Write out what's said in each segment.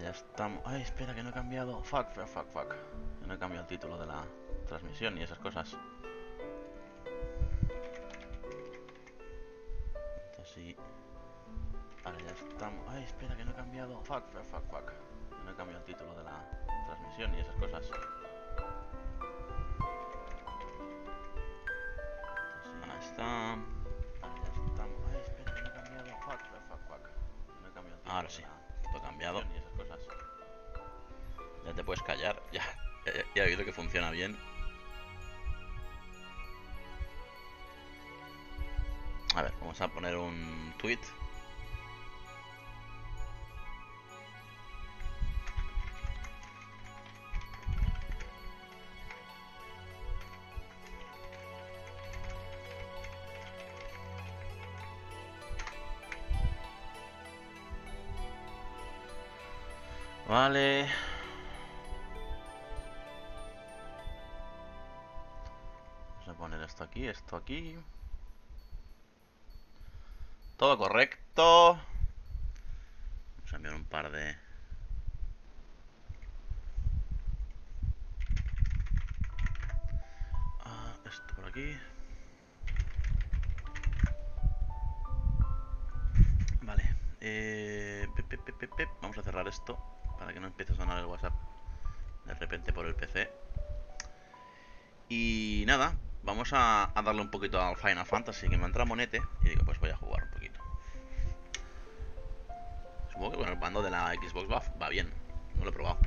ya estamos. Ay, espera, que no he cambiado. Fuck. Que no he cambiado el título de la transmisión y esas cosas. Así. Vale, ya estamos. Ay, espera, que no he cambiado. Fuck. Que no he cambiado el título de la transmisión y esas cosas. Ahí está. Vale, ya estamos. Ay, espera, que no he cambiado. Fuck. Que no he cambiado el título. Ahora sí, todo ha cambiado. Y esas cosas. Ya te puedes callar. Ya he oído que funciona bien. A ver, vamos a poner un tweet. Vale. Vamos a poner esto aquí, esto aquí. Todo correcto. Vamos a enviar un par de... esto por aquí. Vale. Vamos a cerrar esto para que no empiece a sonar el WhatsApp de repente por el PC. Y nada, vamos a darle un poquito al Final Fantasy, que me entra monete. Y digo, pues voy a jugar un poquito. Supongo que con el mando de la Xbox va bien. No lo he probado.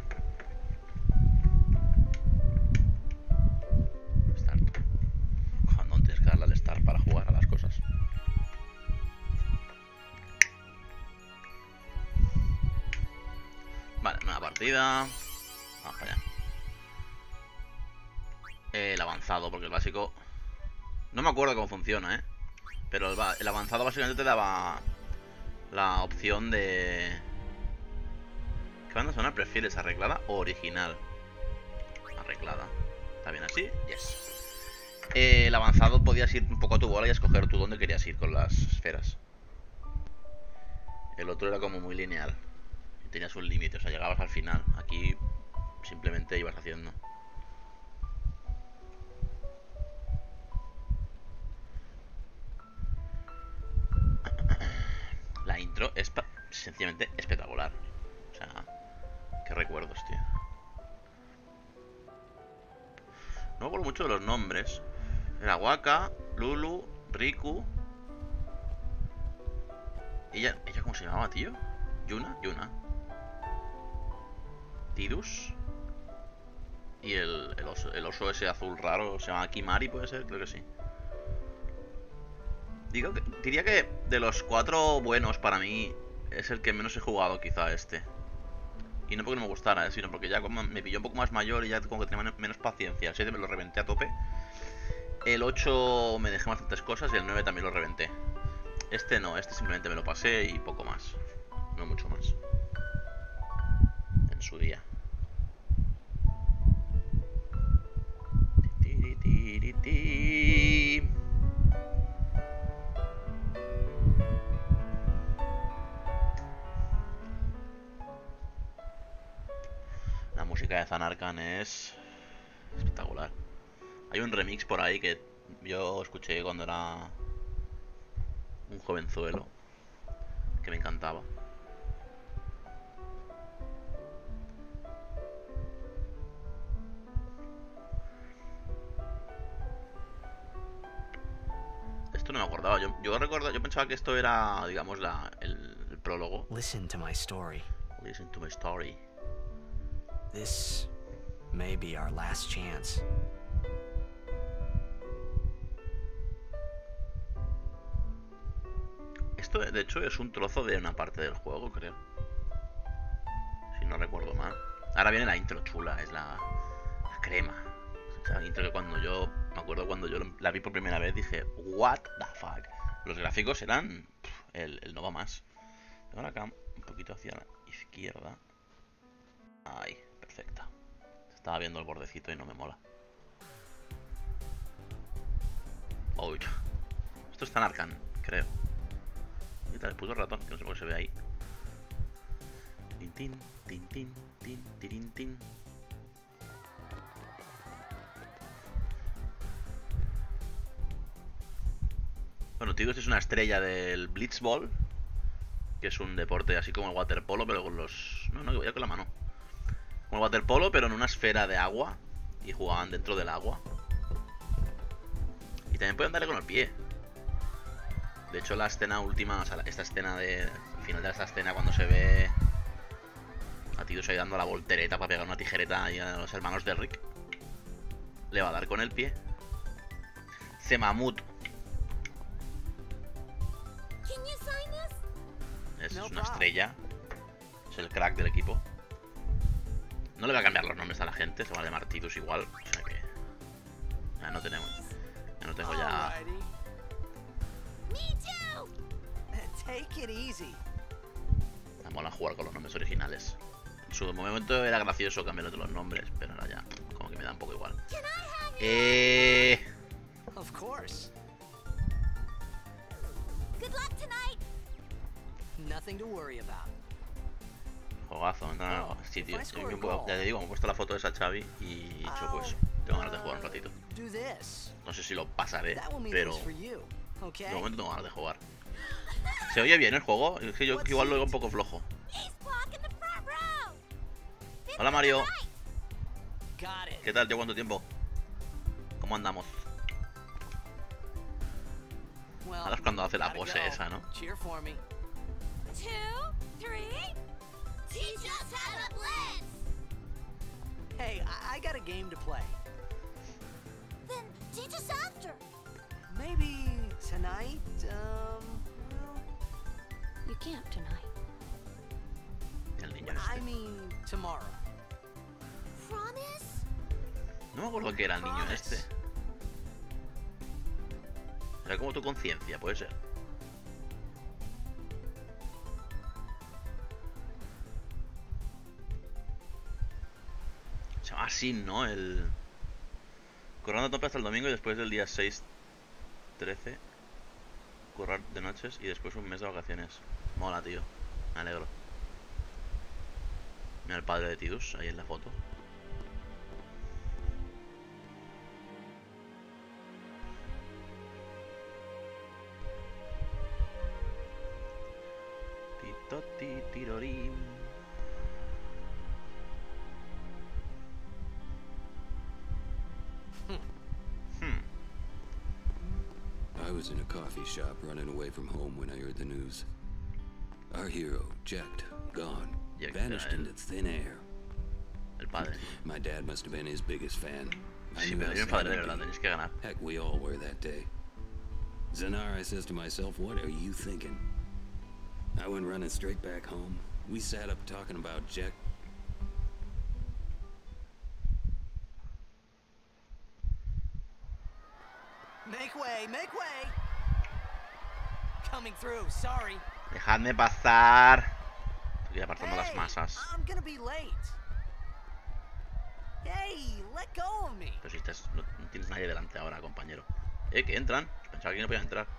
Start. Cuando tienes que darle al Start para jugar a las cosas. Vale, nueva partida. Vamos para allá. El avanzado, porque el básico... No me acuerdo cómo funciona, ¿eh? Pero el avanzado básicamente te daba la opción de... ¿Qué banda sonora prefieres? ¿Arreglada o original? Arreglada. ¿Está bien así? Yes. El avanzado podías ir un poco a tu bola y escoger tú dónde querías ir con las esferas. El otro era como muy lineal. Y tenías un límite, o sea, llegabas al final. Aquí simplemente ibas haciendo. La intro es sencillamente espectacular. O sea, qué recuerdos, tío. No me acuerdo mucho de los nombres. Era Waka, Lulu, Riku. ¿Ella cómo se llamaba, tío? Yuna. Tidus. Y el oso ese azul raro se llama Kimari, puede ser, creo que sí. Diría que de los 4 buenos para mí es el que menos he jugado, quizá este. Y no porque no me gustara, sino porque ya como me pilló un poco más mayor y ya como que tenía menos paciencia. El 7 me lo reventé a tope. El 8 me dejé bastantes cosas y el 9 también lo reventé. Este no, este simplemente me lo pasé y poco más. No mucho más. En su día. La música de Zanarkand es espectacular. Hay un remix por ahí que yo escuché cuando era un jovenzuelo, que me encantaba. Esto no me acordaba. Yo pensaba que esto era, digamos, el prólogo. Listen to my story. Listen to my story. This may be our last chance. Esto, de hecho, es un trozo de una parte del juego, creo. Si no recuerdo mal. Ahora viene la intro chula, es la crema. Esa intro que me acuerdo cuando yo la vi por primera vez, dije, what the fuck. Los gráficos eran el no va más. Tengo la cam un poquito hacia la izquierda. Ahí, perfecta. Estaba viendo el bordecito y no me mola. Uy. Esto está en Arcan, creo. Y tal, el puto ratón, que no sé por qué se ve ahí. Tin, tin. Tin, tin, tin, tirin, tin. Bueno, Tidus es una estrella del Blitzball, que es un deporte así como el waterpolo, pero con los... No, que voy a con la mano. Como el waterpolo, pero en una esfera de agua. Y jugaban dentro del agua. Y también pueden darle con el pie. De hecho, la escena última, o sea, esta escena de... Al final de esta escena, cuando se ve a Tidus ahí dando la voltereta para pegar una tijereta ahí a los hermanos de Rick, le va a dar con el pie. Zemamut. Es una estrella. Es el crack del equipo. No le va a cambiar los nombres a la gente. Se va a llamar Tidus igual. O sea que... Ya no tenemos... Ya no tengo ya... Me mola jugar con los nombres originales. En su momento era gracioso cambiar los nombres, pero ahora ya como que me da un poco igual. Of course. Good luck tonight. Nothing to worry about. Juegazo, no. Sí, tío. Ya te digo, me he puesto la foto de esa Xavi y he dicho, pues, tengo ganas de jugar un ratito. No sé si lo pasaré, pero de momento tengo ganas de jugar. ¿Se oye bien el juego? Es que yo igual lo oigo un poco flojo. Hola Mario. ¿Qué tal, tío? ¿Cuánto tiempo? ¿Cómo andamos? Ahora es cuando hace la pose esa, ¿no? 2, 3. Teach us how to blitz. Hey, I got a game to play. Then teach us after. Maybe tonight, well, You can't tonight. El niño I este. mean tomorrow. Promise? No me acuerdo que era el niño Promise. este. Era como tu conciencia, puede ser. Se llama así, ¿no? El... Currando a tope hasta el domingo y después del día 6-13 currar de noches y después un mes de vacaciones. Mola, tío. Me alegro. Mira el padre de Tidus ahí en la foto. Titoti tirorim. I was in a coffee shop running away from home when I heard the news. Our hero, Jecht, gone, Jecht, vanished into thin air. El padre. My dad must have been his biggest fan. I Sí, knew pero how hay un sad padre de he'd verdad, be. tenéis que ganar. Heck, we all were that day. Zanara says to myself, what are you thinking? I went running straight back home. We sat up talking about Jecht. make way, make way. Coming through, sorry. Dejadme pasar. Estoy apartando las Hey, masas. I'm gonna be late. Hey, let go of me. Pero si estás, no tienes nadie delante ahora, compañero. Que entran. Pensaba que no podían entrar.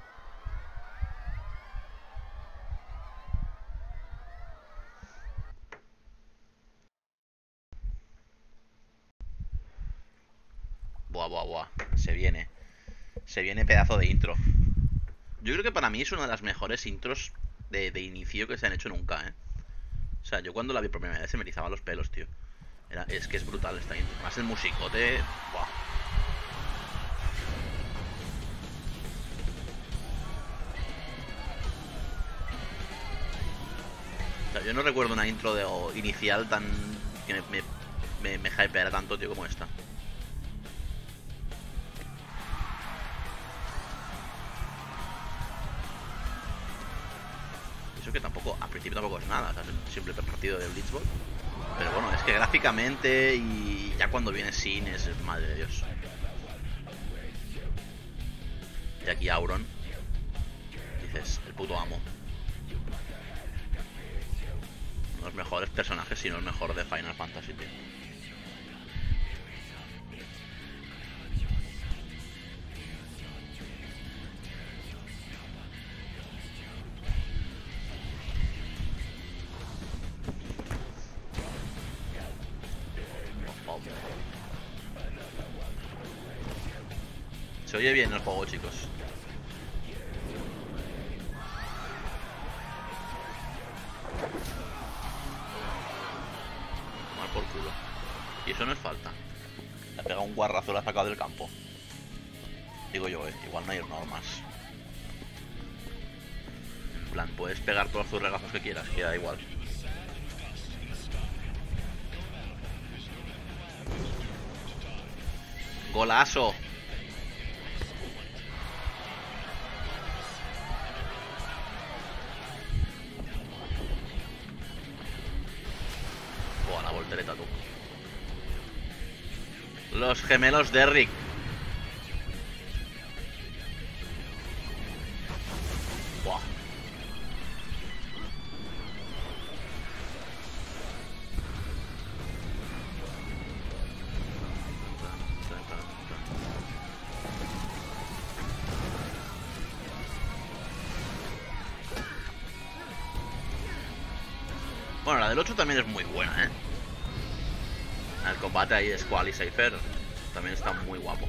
Buah, buah, buah. Se viene. Se viene pedazo de intro. Yo creo que para mí es una de las mejores intros de inicio que se han hecho nunca, ¿eh? O sea, yo cuando la vi por primera vez se me erizaban los pelos, tío. Es que es brutal esta intro. Además el musicote... Buah. O sea, yo no recuerdo una intro inicial tan... que me hypeara tanto, tío, como esta. Eso que tampoco, al principio tampoco es nada, o sea, es un simple partido de Blitzball. Pero bueno, es que gráficamente y ya cuando viene Sin es madre de Dios. Y aquí Auron, dices, el puto amo. Uno de los mejores personajes, si no el mejor de Final Fantasy, tío. Se oye bien el juego, chicos. Tomar por culo. Y eso no es falta. Le ha pegado un guarrazo, lo ha sacado del campo. Digo yo, igual no hay normas. En plan, puedes pegar todos tus regazos que quieras, que da igual. ¡Golazo! Buah, la voltereta, tú. Los gemelos de Rick. Buah. Bueno, la del 8 también es muy buena, ¿eh? El combate ahí de Squall y Cypher también está muy guapo.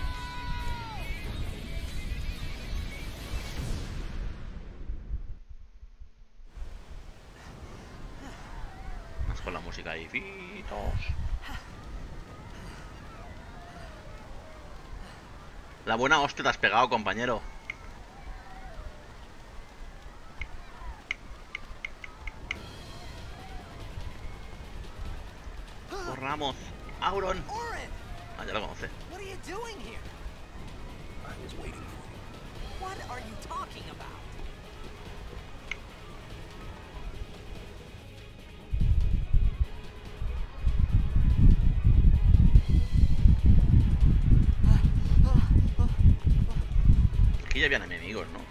Más con la música ahí. Fitos. La buena hostia te has pegado, compañero. Corramos. Auron. Orin! Ah, ya lo conoce. What are you doing here? I was waiting for you. What are you talking about? Aquí ya habían enemigos, ¿no?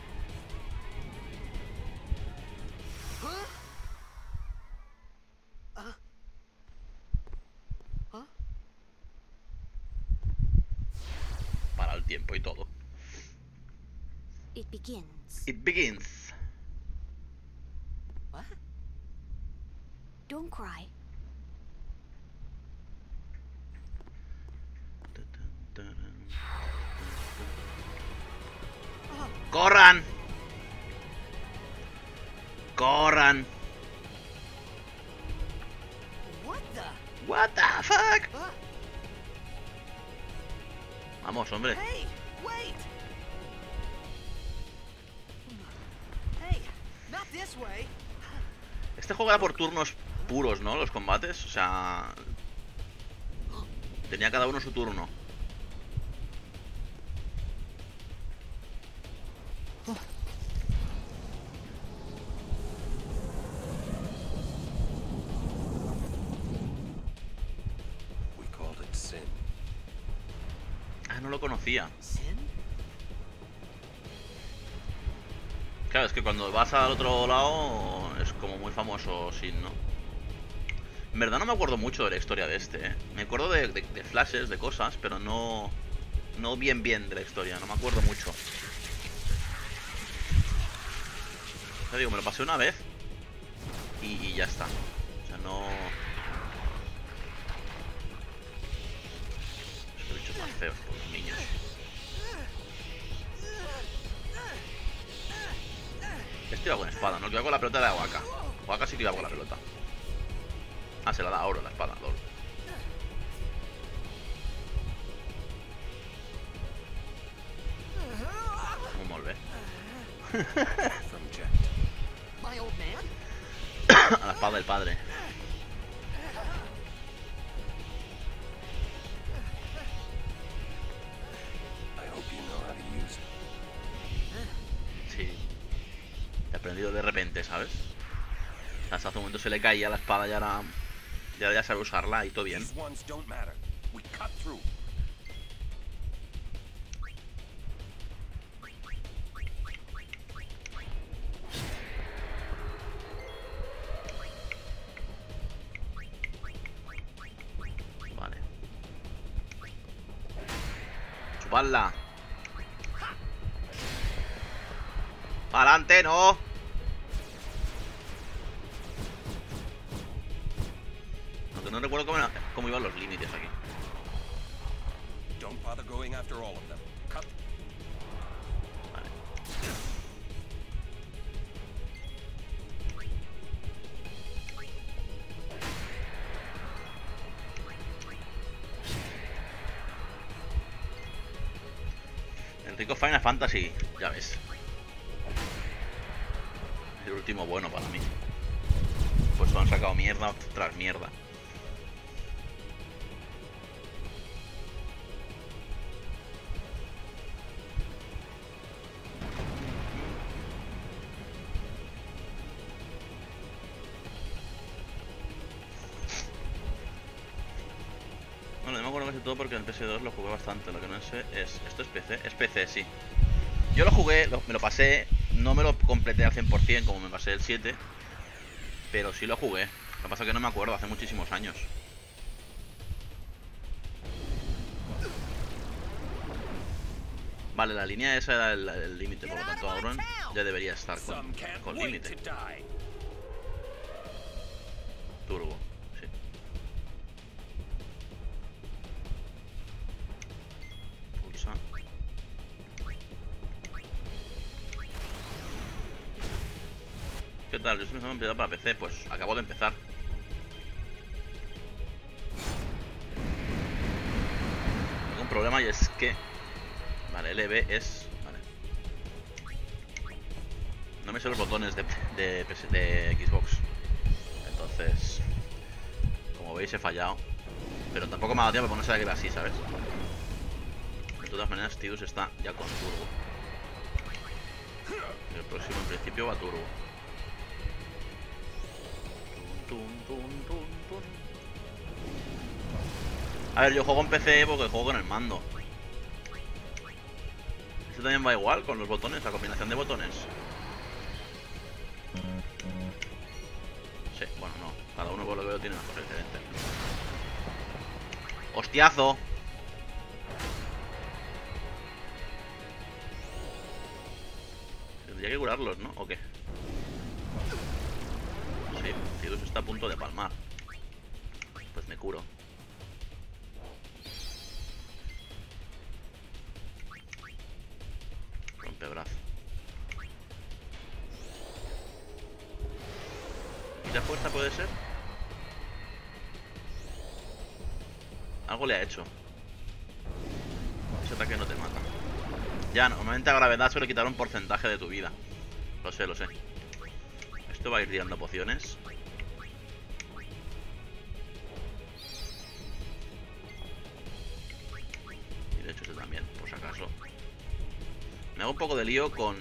Para el tiempo y todo. It begins. It begins. What? Don't cry. ¡Corran! ¡Corran! What the? What the fuck? Huh? Vamos, hombre. Hey, wait! Hey, not this way. Este juego era por turnos puros, ¿no? Los combates. O sea... Tenía cada uno su turno. We called it sin. Ah, no lo conocía. Sin? Claro, es que cuando vas al otro lado es como muy famoso Sin, ¿no? En verdad no me acuerdo mucho de la historia de este, ¿eh? Me acuerdo de flashes, de cosas, pero no bien de la historia, no me acuerdo mucho. Te digo, me lo pasé una vez y ya está. O sea, no... Estos bichos más feos, por los niños. Este iba con espada, ¿no? El que iba con la pelota de Waka. Waka sí que iba con la pelota. Ah, se la da a Oro la espada, lol. Molt bé. From Jack. My old man? A la espada del padre. I hope you know how to use it. Sí. He aprendido de repente, ¿sabes? Hasta hace un momento se le caía la espada y ahora ya sabe usarla y todo bien. These ones don't matter. We cut through. Vale. Chupadla. ¡Adelante, no! Aunque no recuerdo cómo iban los límites aquí. Don't bother going after all of them. Vale. El rico Final Fantasy, ya ves. Es el último bueno para mí. Pues han sacado mierda tras mierda. Bueno, yo me acuerdo casi todo porque en PS2 lo jugué bastante. Lo que no sé es... ¿Esto es PC? Es PC, sí. Yo lo jugué, me lo pasé. No me lo completé al 100% como me pasé el 7. Pero sí lo jugué. Lo que pasa es que no me acuerdo, hace muchísimos años. Vale, la línea esa era el límite, por lo tanto Auron ya debería estar con límite. Turbo, sí. Pulsa. ¿Qué tal? Yo estoy pensando en empezar para PC, pues acabo de empezar. Tengo un problema y es que... Vale, LB es... Vale. No me sé los botones de Xbox. Entonces... Como veis he fallado. Pero tampoco me ha dado tiempo porque no sabía que era así, ¿sabes? De todas maneras, Tidus está ya con turbo. Y el próximo en principio va turbo. A ver, yo juego en PC porque juego con el mando. Este también va igual con los botones, la combinación de botones. Sí, bueno, no. Cada uno por lo que veo tiene una cosa diferente. ¡Hostiazo! Tendría que curarlos, ¿no? ¿O qué? Sí, Tidus está a punto de palmar. Pues me curo. Rompebrazo. ¿Quita fuerza puede ser? Algo le ha hecho. Ese ataque no te mata. Ya, normalmente a gravedad suele quitar un porcentaje de tu vida. Lo sé, lo sé. Esto va a ir tirando pociones. Y de hecho este también, por si acaso. Me hago un poco de lío con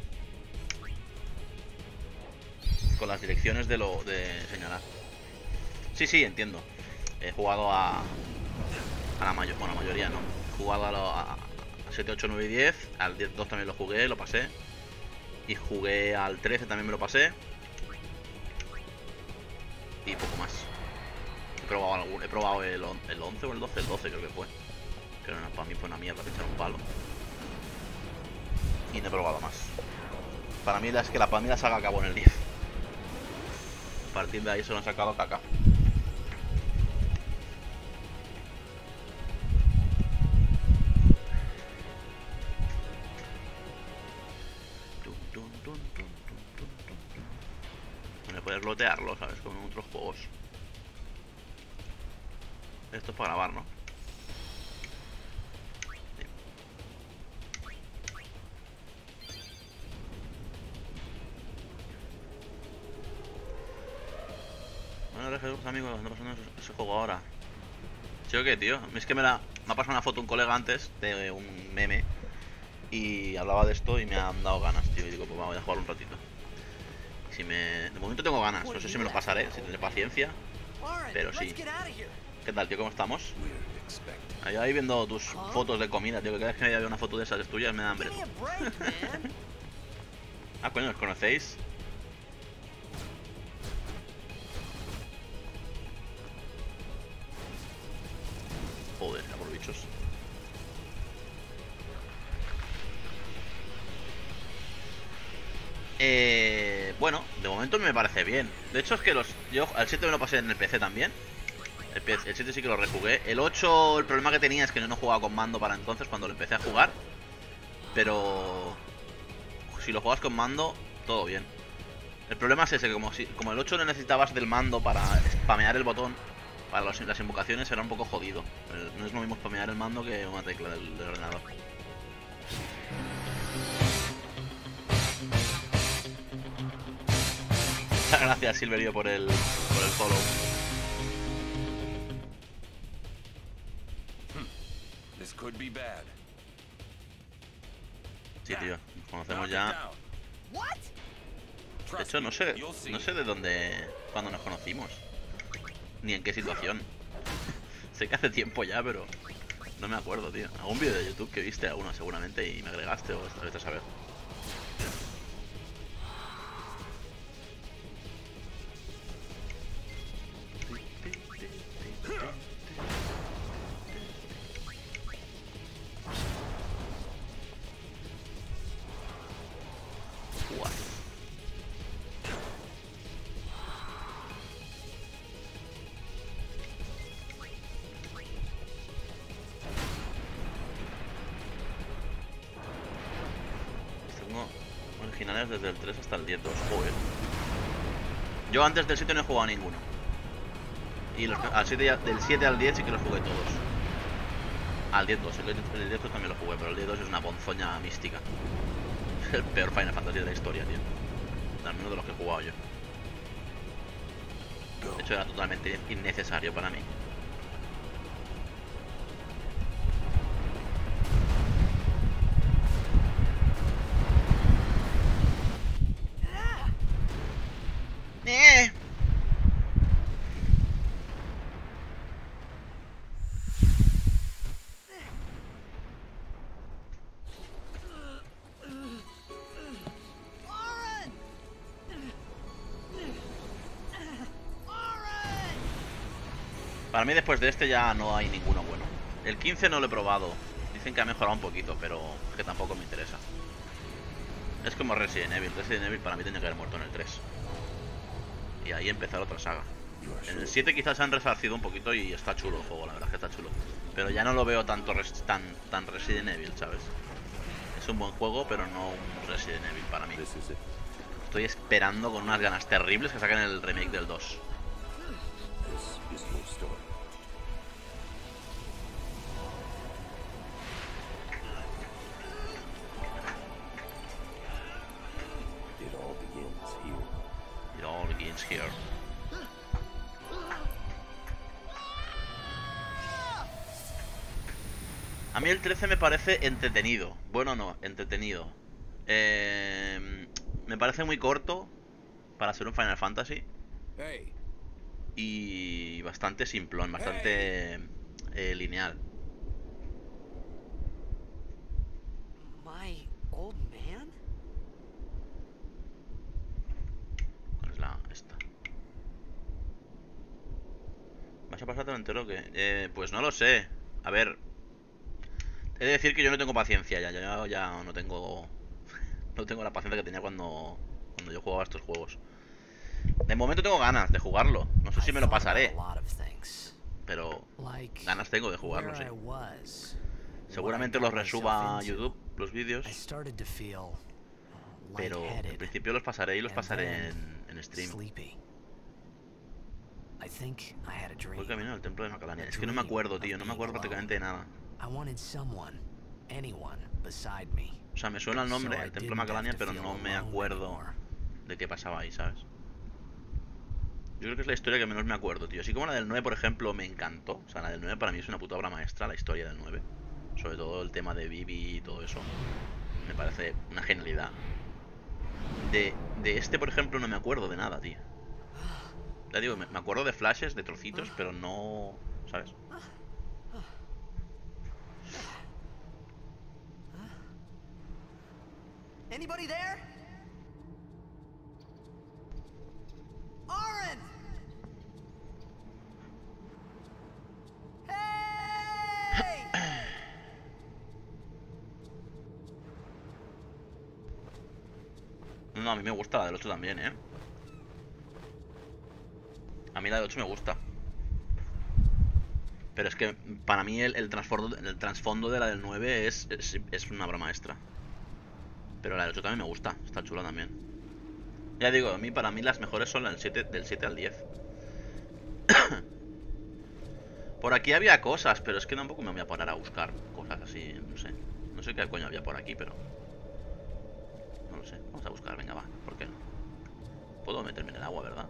las direcciones de señalar. Sí, sí, entiendo. He jugado a la mayoría no. He jugado a 7, 8, 9 y 10. Al 10, 2 también lo jugué, lo pasé. Y jugué al 13, también me lo pasé. Y poco más. He probado el 11 o el 12, el 12 creo que fue. Que para mí fue una mierda pinchar un palo. Y no he probado más. Para mí es que para mí la saga acabó en el 10. A partir de ahí solo han sacado caca. No puedes lotearlo, ¿sabes? Como en otros juegos. Esto es para grabar, ¿no? Sí. Bueno, gracias amigos, ando pasando ese juego ahora. ¿Sí o qué, tío? Es que me ha pasado una foto un colega antes de un meme y hablaba de esto y me han dado ganas, tío. Y digo, pues vamos a jugar un ratito. De momento tengo ganas, no sé si me lo pasaré, si tendré paciencia. Pero sí. ¿Qué tal, tío? ¿Cómo estamos? Ahí viendo tus fotos de comida, tío. Que cada vez que veo una foto de esas tuyas me da hambre. Ah, coño, ¿os conocéis? Joder, a por bichos. Bueno, de momento me parece bien. De hecho es que yo al 7 me lo pasé en el PC también. El 7 sí que lo rejugué. El 8, el problema que tenía es que no jugaba con mando para entonces cuando lo empecé a jugar. Pero si lo juegas con mando, todo bien. El problema es ese, que como el 8 necesitabas del mando para spamear el botón, para las invocaciones era un poco jodido. No es lo mismo spamear el mando que una tecla del ordenador. Muchas gracias, Silverio, por el follow. This could be bad. Sí, tío, nos conocemos ya. What? De hecho, no sé de dónde, cuándo nos conocimos, ni en qué situación. Sé que hace tiempo ya, pero no me acuerdo, tío. Algún vídeo de YouTube que viste alguno seguramente y me agregaste, o esta vez a saber. Originales desde el 3 hasta el 10, 2, joder. Yo antes del 7 no he jugado a ninguno. Y del 7 al 10 sí que los jugué todos. Al 10 2, el 10 2 también lo jugué, pero el 10 2 es una ponzoña mística. Es el peor Final Fantasy de la historia, tío. Al menos de los que he jugado yo. De hecho era totalmente innecesario para mí. Para mí después de este ya no hay ninguno bueno. El 15 no lo he probado. Dicen que ha mejorado un poquito, pero es que tampoco me interesa. Es como Resident Evil. Resident Evil para mí tenía que haber muerto en el 3. Y ahí empezar otra saga. En el 7 quizás se han resarcido un poquito y está chulo el juego, la verdad es que está chulo. Pero ya no lo veo tanto tan Resident Evil, ¿sabes? Es un buen juego, pero no un Resident Evil para mí. Estoy esperando con unas ganas terribles que saquen el remake del 2. It all begins here. A mí el 13 me parece entretenido. Bueno, no, entretenido. Me parece muy corto para ser un Final Fantasy. Y bastante simplón, bastante lineal. My old man? ¿Cuál es la esta? ¿Vas a pasártelo entero o qué? Pues no lo sé. A ver, he de decir que yo no tengo paciencia ya. Yo ya no tengo la paciencia que tenía cuando yo jugaba a estos juegos. De momento tengo ganas de jugarlo. No sé si me lo pasaré, pero ganas tengo de jugarlo, sí. Seguramente los resuba a YouTube, los vídeos. Pero en principio los pasaré y los pasaré en stream. Voy camino al templo de Macalania. Es que no me acuerdo, tío. No me acuerdo prácticamente de nada. O sea, me suena el nombre, el templo de Macalania, pero no me acuerdo de qué pasaba ahí, ¿sabes? Yo creo que es la historia que menos me acuerdo, tío. Así como la del 9, por ejemplo, me encantó. O sea, la del 9 para mí es una puta obra maestra, la historia del 9. Sobre todo el tema de Vivi y todo eso. Me parece una genialidad. De este, por ejemplo, no me acuerdo de nada, tío. Ya digo, me acuerdo de flashes, de trocitos, pero no... ¿sabes? Anybody there? Aaron! Hey! No, a mí me gusta la del 8 también, ¿eh? A mí la del 8 me gusta. Pero es que para mí el trasfondo de la del 9 es una obra maestra. Pero la del 8 también me gusta, está chula también. Ya digo, para mí las mejores son del 7 al 10. Por aquí había cosas, pero es que tampoco me voy a poner a buscar cosas así, no sé. No sé qué coño había por aquí, pero... no lo sé, vamos a buscar, venga, va, ¿por qué no? Puedo meterme en el agua, ¿verdad?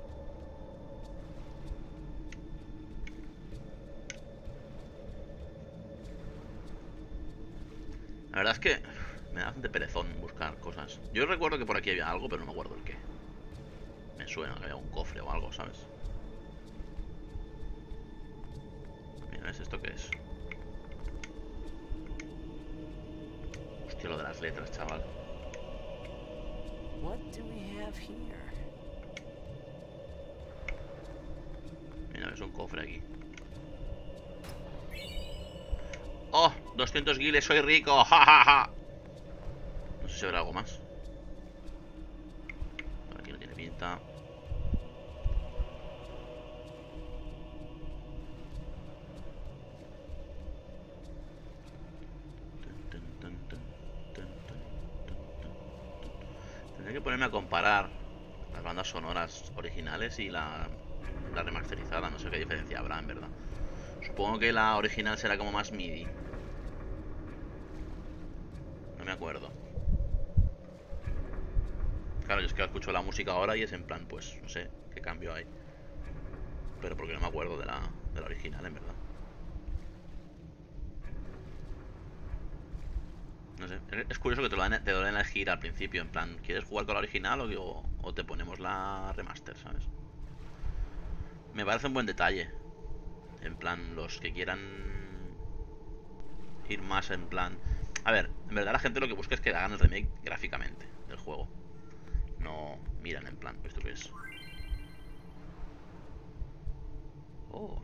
La verdad es que me da bastante perezón buscar cosas. Yo recuerdo que por aquí había algo, pero no me acuerdo el qué. Me suena que había un cofre o algo, ¿sabes? Mira, ¿ves esto qué es? Hostia, lo de las letras, chaval. What do we have here? Mira, ves un cofre aquí. ¡Oh! 200 guiles, soy rico. ¡Ja, ja, ja! No sé si habrá algo más. Por aquí no tiene pinta. Tendré que ponerme a comparar las bandas sonoras originales y la remasterizada. No sé qué diferencia habrá, en verdad. Supongo que la original será como más MIDI. No me acuerdo. Claro, yo es que escucho la música ahora y es en plan, pues, no sé qué cambio hay. Pero porque no me acuerdo de la original, en verdad. No sé, es curioso que te lo den a elegir al principio, en plan, ¿quieres jugar con la original o te ponemos la remaster, ¿sabes? Me parece un buen detalle. En plan, los que quieran ir más en plan... A ver, en verdad la gente lo que busca es que hagan el remake gráficamente del juego. No miran en plan, ¿esto qué es? Oh.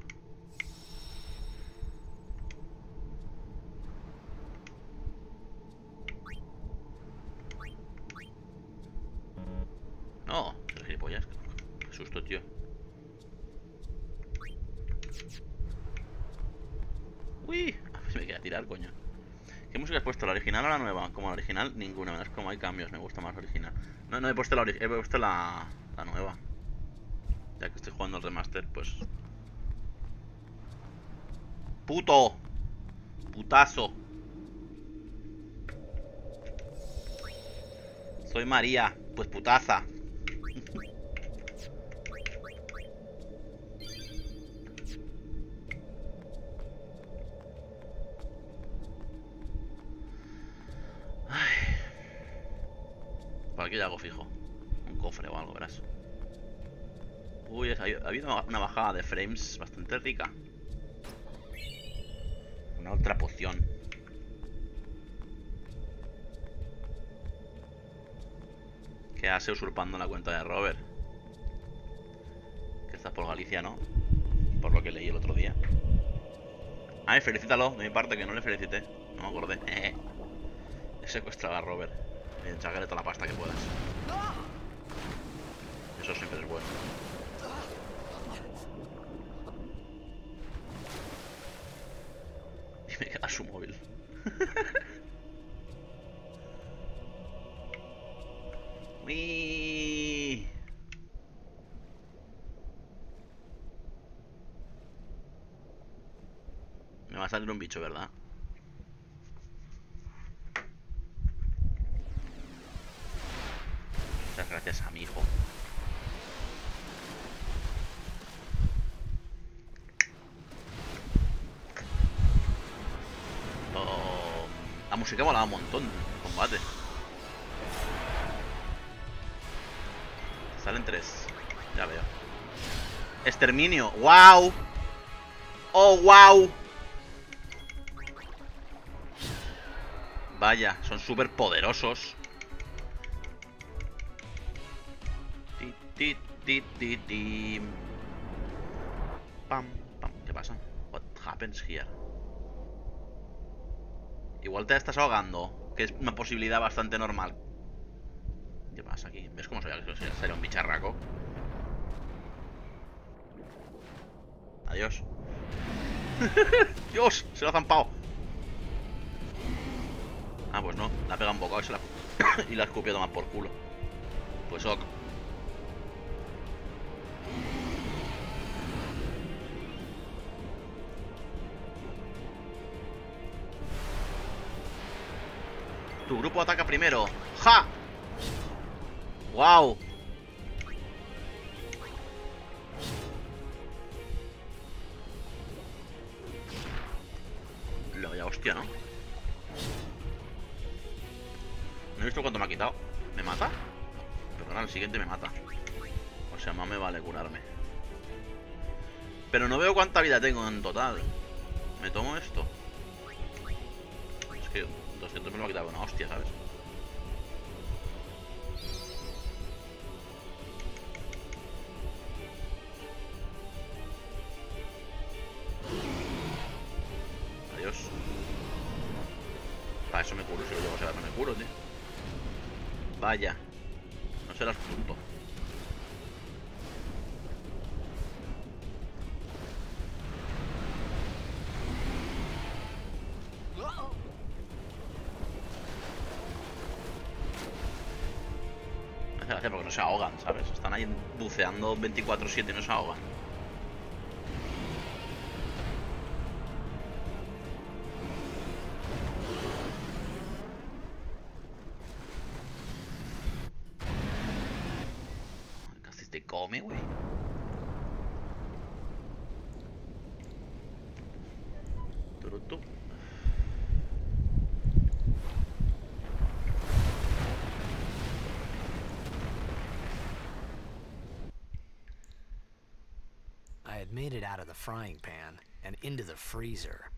No, qué gilipollas. Qué susto, tío. Uy, me queda tirar, coño. ¿Qué música has puesto? ¿La original o la nueva? Como la original, ninguna. Es como hay cambios, me gusta más la original. No, he puesto he puesto la nueva. Ya que estoy jugando el remaster, pues... ¡Puto! ¡Putazo! Soy María, pues putaza. Por aquí hay algo fijo. Un cofre o algo, verás. Uy, ha habido una bajada de frames bastante rica. Una otra poción. Que hace usurpando la cuenta de Robert. Que estás por Galicia, ¿no? Por lo que leí el otro día. Ay, felicítalo, de mi parte, que no le felicité. No me acordé. He secuestrado a Robert. Bien, sácale toda la pasta que puedas. Eso siempre es bueno. Y me queda su móvil. Uy. Me va a salir un bicho, ¿verdad? Muchas gracias a mi hijo. Oh, la música molaba un montón en combate. Salen 3. Ya veo. Exterminio. ¡Wow! ¡Oh, wow! Vaya, son súper poderosos. Pam, pam. ¿Qué pasa? What happens here? Igual te estás ahogando, que es una posibilidad bastante normal. ¿Qué pasa aquí? ¿Ves cómo sería un bicharraco? Adiós. Dios, se lo ha zampado. Ah, pues no, la pega un bocado y se la... Y la escupió a tomar por culo. Pues ok. Tu grupo ataca primero. ¡Ja! ¡Wow! Lo vaya hostia, ¿no? No he visto cuánto me ha quitado. ¿Me mata? Pero ahora el siguiente me mata. O sea, más me vale curarme. Pero no veo cuánta vida tengo en total. ¿Me tomo esto? Es que 200 me lo ha quitado una hostia, ¿sabes? Adiós. Para eso me curo, si lo llevo a ser, no me curo, tío. Vaya. No serás punto. Me hace gracia porque no se ahogan, ¿sabes? Están ahí buceando 24/7 y no se ahogan. Casi te come, güey. Turutu. I had made it out of the frying pan and into the freezer.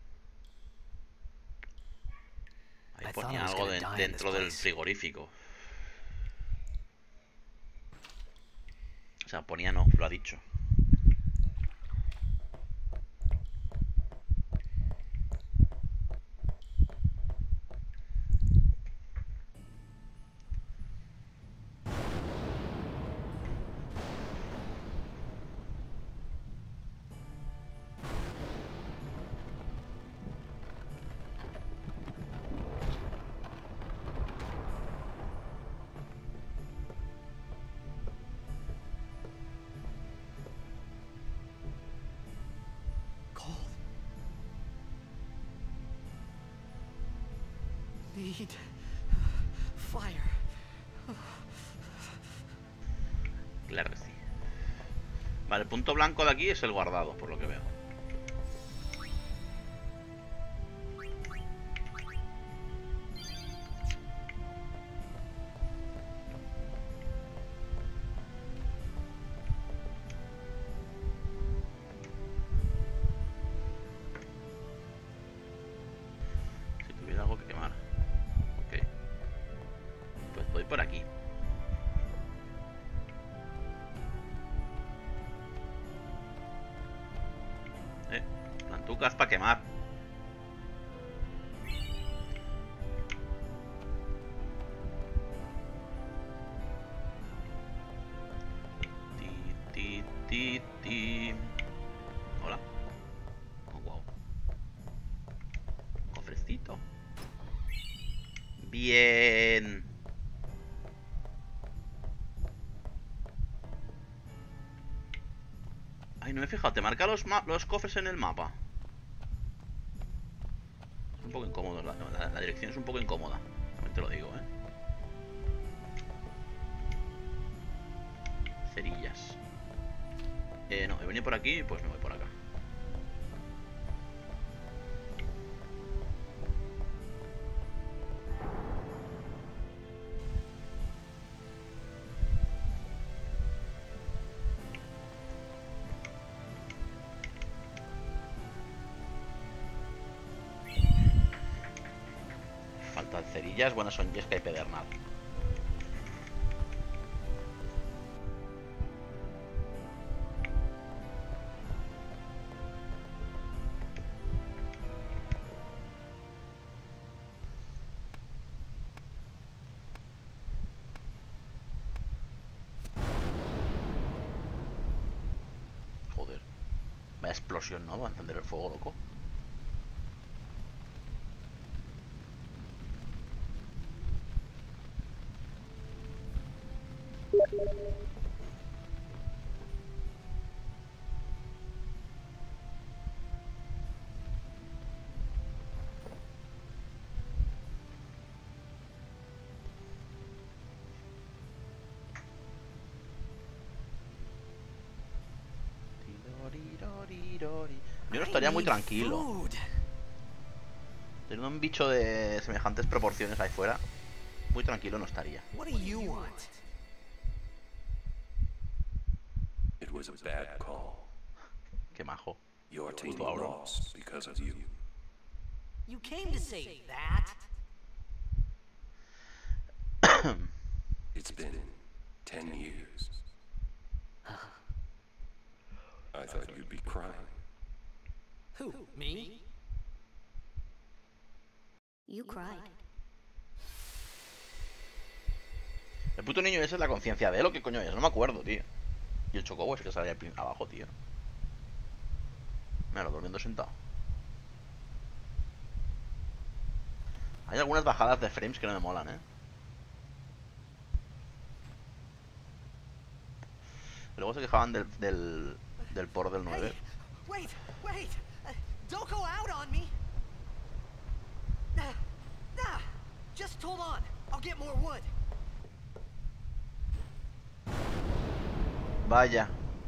Ahí I thought ponía I was algo gonna die in dentro this del place. frigorífico. O sea, ponía no, lo ha dicho. Cold. Need fire. Claro que sí. Vale, el punto blanco de aquí es el guardado, por lo que veo. Si tuviera algo que quemar. Ok. Pues voy por aquí. Plantucas para quemar. Ti. Hola. Oh, wow. Cofrecito. Bien. Ay, no me he fijado. ¿Te marca los cofres en el mapa? Es un poco incómodo. La dirección es un poco incómoda. También te lo digo, ¿eh? Cerillas. No, he venido por aquí, pues me voy por acá. Faltan cerillas, buenas son Yesca y Pedernal. Joder. Vaya explosión, ¿no? Va a encender el fuego, loco. Yo no estaría muy tranquilo. Teniendo un bicho de semejantes proporciones ahí fuera, muy tranquilo no estaría. What do you want? It was a bad call. Qué majo. Your team Puto Auron. lost because of you. You came to say that? It's been 10 years. I thought you'd be crying. Who, me? You cried. El puto niño ese es la conciencia de él, ¿o qué coño es? No me acuerdo, tío. Y el chocobo ese que sale abajo, tío. Mira, durmiendo sentado. Hay algunas bajadas de frames que no me molan, ¿eh? Luego se quejaban del port del 9. Wait! Don't go out on me! Just hold on. I'll get more wood. Vaya.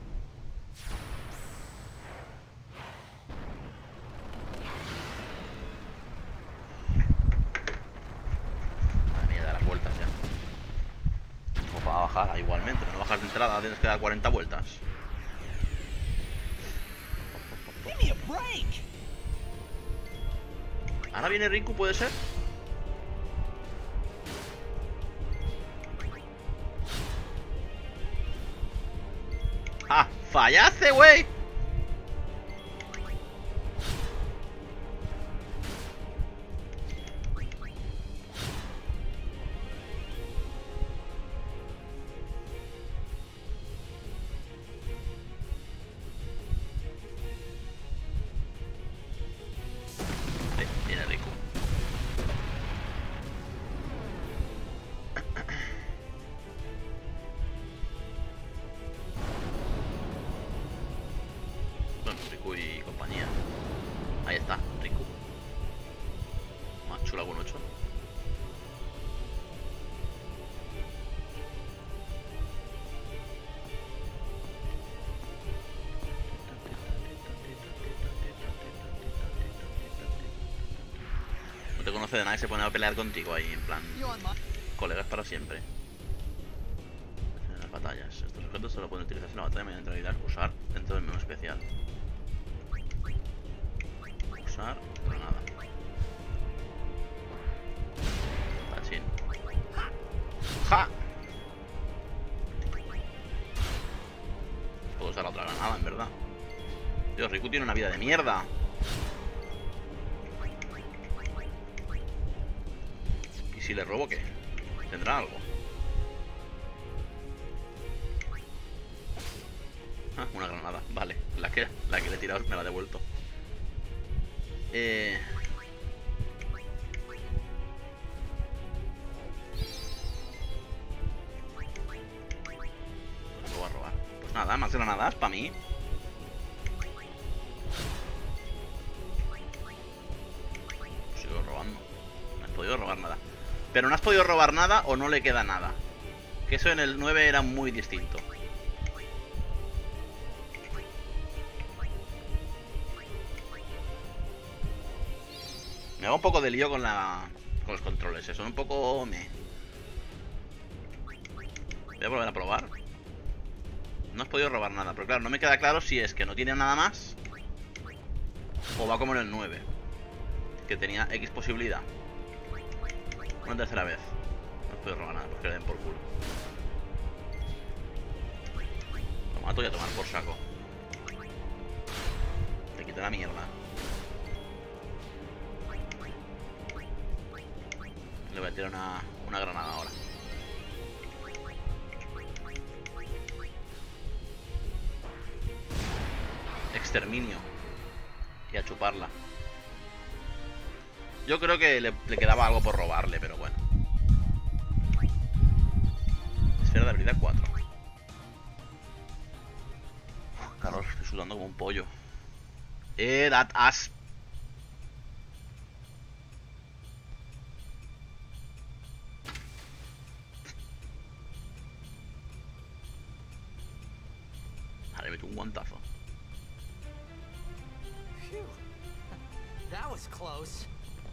Madre mía, da las vueltas ya. O para bajar, igualmente. No bajas de entrada, tienes que dar 40 vueltas. Give me a break! Ahora viene Riku, ¿puede ser? ¡Ah! ¡Fallaste, güey! Viene Riku. Bueno, Riku y compañía. Ahí está, Riku. Más chula que un 8. No te conoce de nada y se pone a pelear contigo ahí, en plan, You on my... colegas para siempre. En las batallas. Estos objetos solo pueden utilizarse en la batalla mediante habilidad usar dentro del menú especial. Usar, granada. Tachín. ¡Ja! Puedo usar la otra granada, en verdad. Dios, Riku tiene una vida de mierda. ¿Y si le robo qué? ¿Tendrá algo? Ah, una granada. Vale. La que le he tirado me la ha devuelto. Lo voy a robar. Pues nada, más granadas para mí. Sigo robando. No has podido robar nada. Pero no has podido robar nada o no le queda nada. Que eso en el 9 era muy distinto. Me hago un poco de lío con los controles. Son un poco... Voy a volver a probar. No has podido robar nada. Pero claro, no me queda claro si es que no tiene nada más o va como en el 9, que tenía X posibilidad. Una tercera vez. No has podido robar nada, porque le den por culo. Lo mato y a tomar por saco. Te quito la mierda. Le voy a tirar una granada ahora. Exterminio. Y a chuparla. Yo creo que le quedaba algo por robarle, pero bueno. Esfera de habilidad 4. Calor, estoy sudando como un pollo. That ass. Vale, meto un guantazo. Phew. That was close.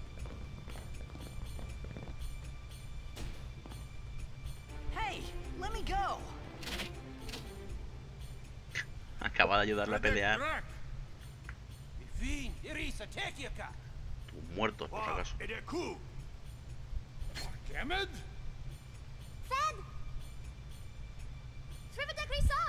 Hey, let me go. Acaba de ayudarle a pelear. Tú muerto, por si acaso. Fed! Srivatek Risa!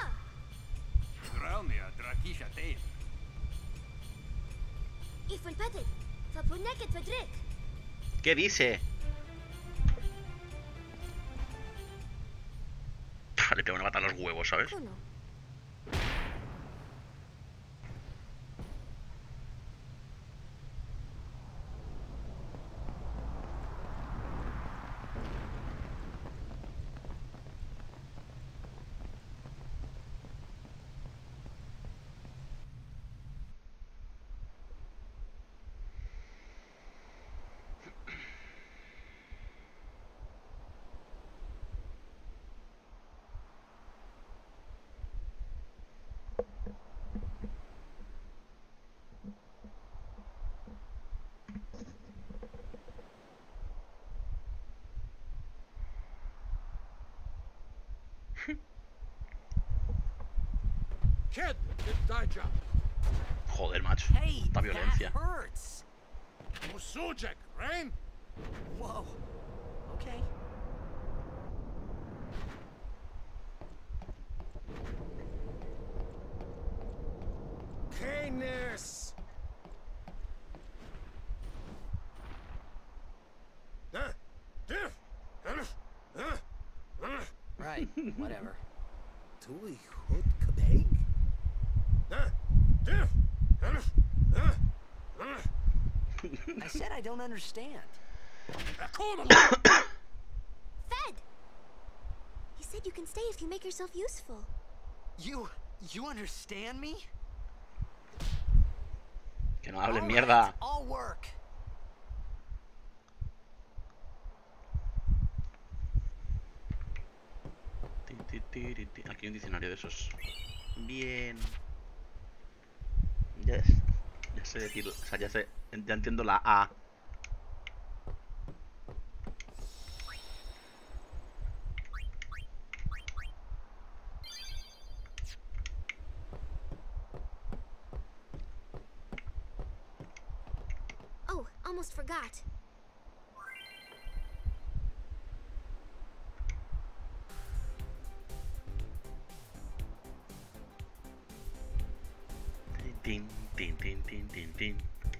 Ifun Petit, Fapuneket Fedrik. ¿Qué dice? Le pego una pata a los huevos, ¿sabes? Kuno. Kid, it's Dijah. Joder, macho. Hey, Esta that violencia. hurts. Musujek, Rain? Whoa. Okay. Canis! Right. Whatever. Tuli Hut Kabeg? I said I don't understand. Fed! He said you can stay if you make yourself useful. You understand me? Que no hables All mierda. right, I'll work. Aquí hay un diccionario de esos. Bien. Ya sé decir, o sea, ya entiendo la A. Oh, almost forgot. Tin, tin, tin, tin, tin, tin.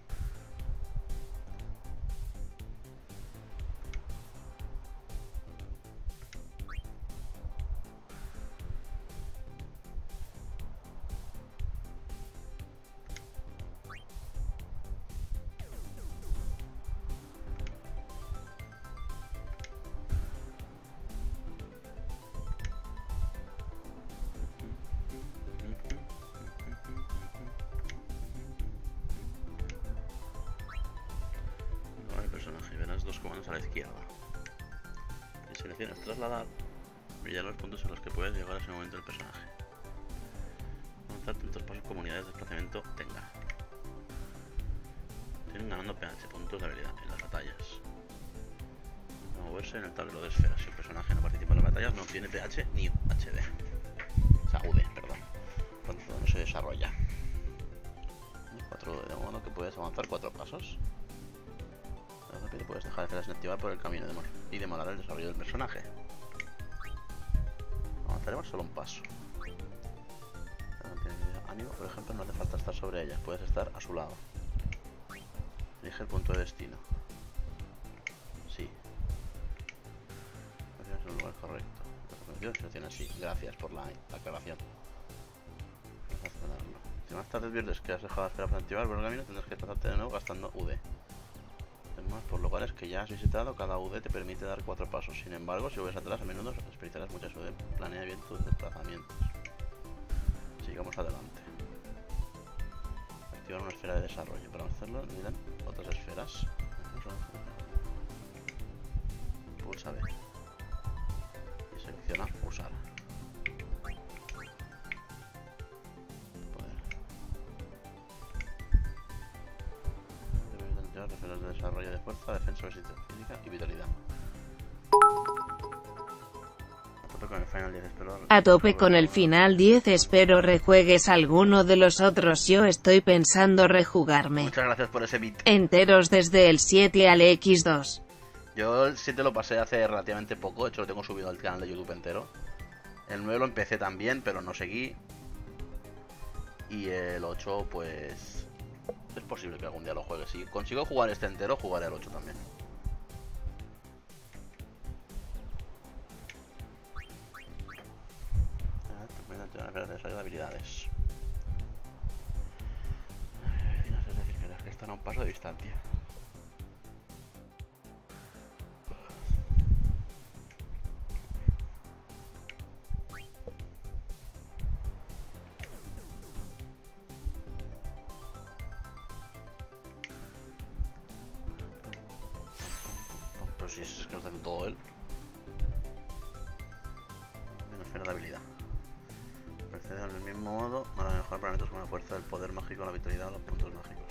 Personaje, verás dos comandos a la izquierda. Si seleccionas trasladar, brillan los puntos en los que puedes llegar a ese momento del personaje. Avanzar tantos pasos como unidades de desplazamiento tenga. Tienen ganando PH, puntos de habilidad en las batallas. A moverse en el tablero de esferas. Si el personaje no participa en las batallas, no tiene PH ni HD. O sea, UD, perdón. Cuando no se desarrolla. 4 de modo que puedes avanzar 4 pasos. Rápido puedes dejar esferas sin activar por el camino y demorar el desarrollo del personaje. Avanzaremos solo un paso. Ánimo, por ejemplo, no hace falta estar sobre ellas, puedes estar a su lado. Elige el punto de destino. Sí. En el lugar correcto. Selecciona sí. Gracias por la aclaración. Si más tarde adviertes que has dejado la esfera para activar por el camino, tendrás que desplazarte de nuevo gastando UD. Además, por lugares que ya has visitado, cada UD te permite dar 4 pasos. Sin embargo, si vuelves atrás, a menudo experimentarás muchas UD. Planea bien tus desplazamientos. Sigamos adelante. Activar una esfera de desarrollo. Para hacerlo, necesitan otras esferas. Pulsa B. Y selecciona usar. Poder. Desbloquear esferas de desarrollo de fuerza, defensa, resistencia física y vitalidad. A tope con el Final 10, espero. A tope con el Final 10, espero rejuegues alguno de los otros. Yo estoy pensando rejugarme Muchas gracias por ese beat. enteros desde el 7 al X2. Yo el 7 lo pasé hace relativamente poco, de hecho lo tengo subido al canal de YouTube entero. El 9 lo empecé también, pero no seguí. Y el 8 pues... es posible que algún día lo juegue. Si consigo jugar este entero, jugaré el 8 también. De habilidades. Es decir, que están a un paso de distancia. Pero si es que nos hace todo él. Menos esfera de habilidad. Procede del mismo modo para mejorar parámetros como la fuerza, el poder mágico, la vitalidad o los puntos mágicos.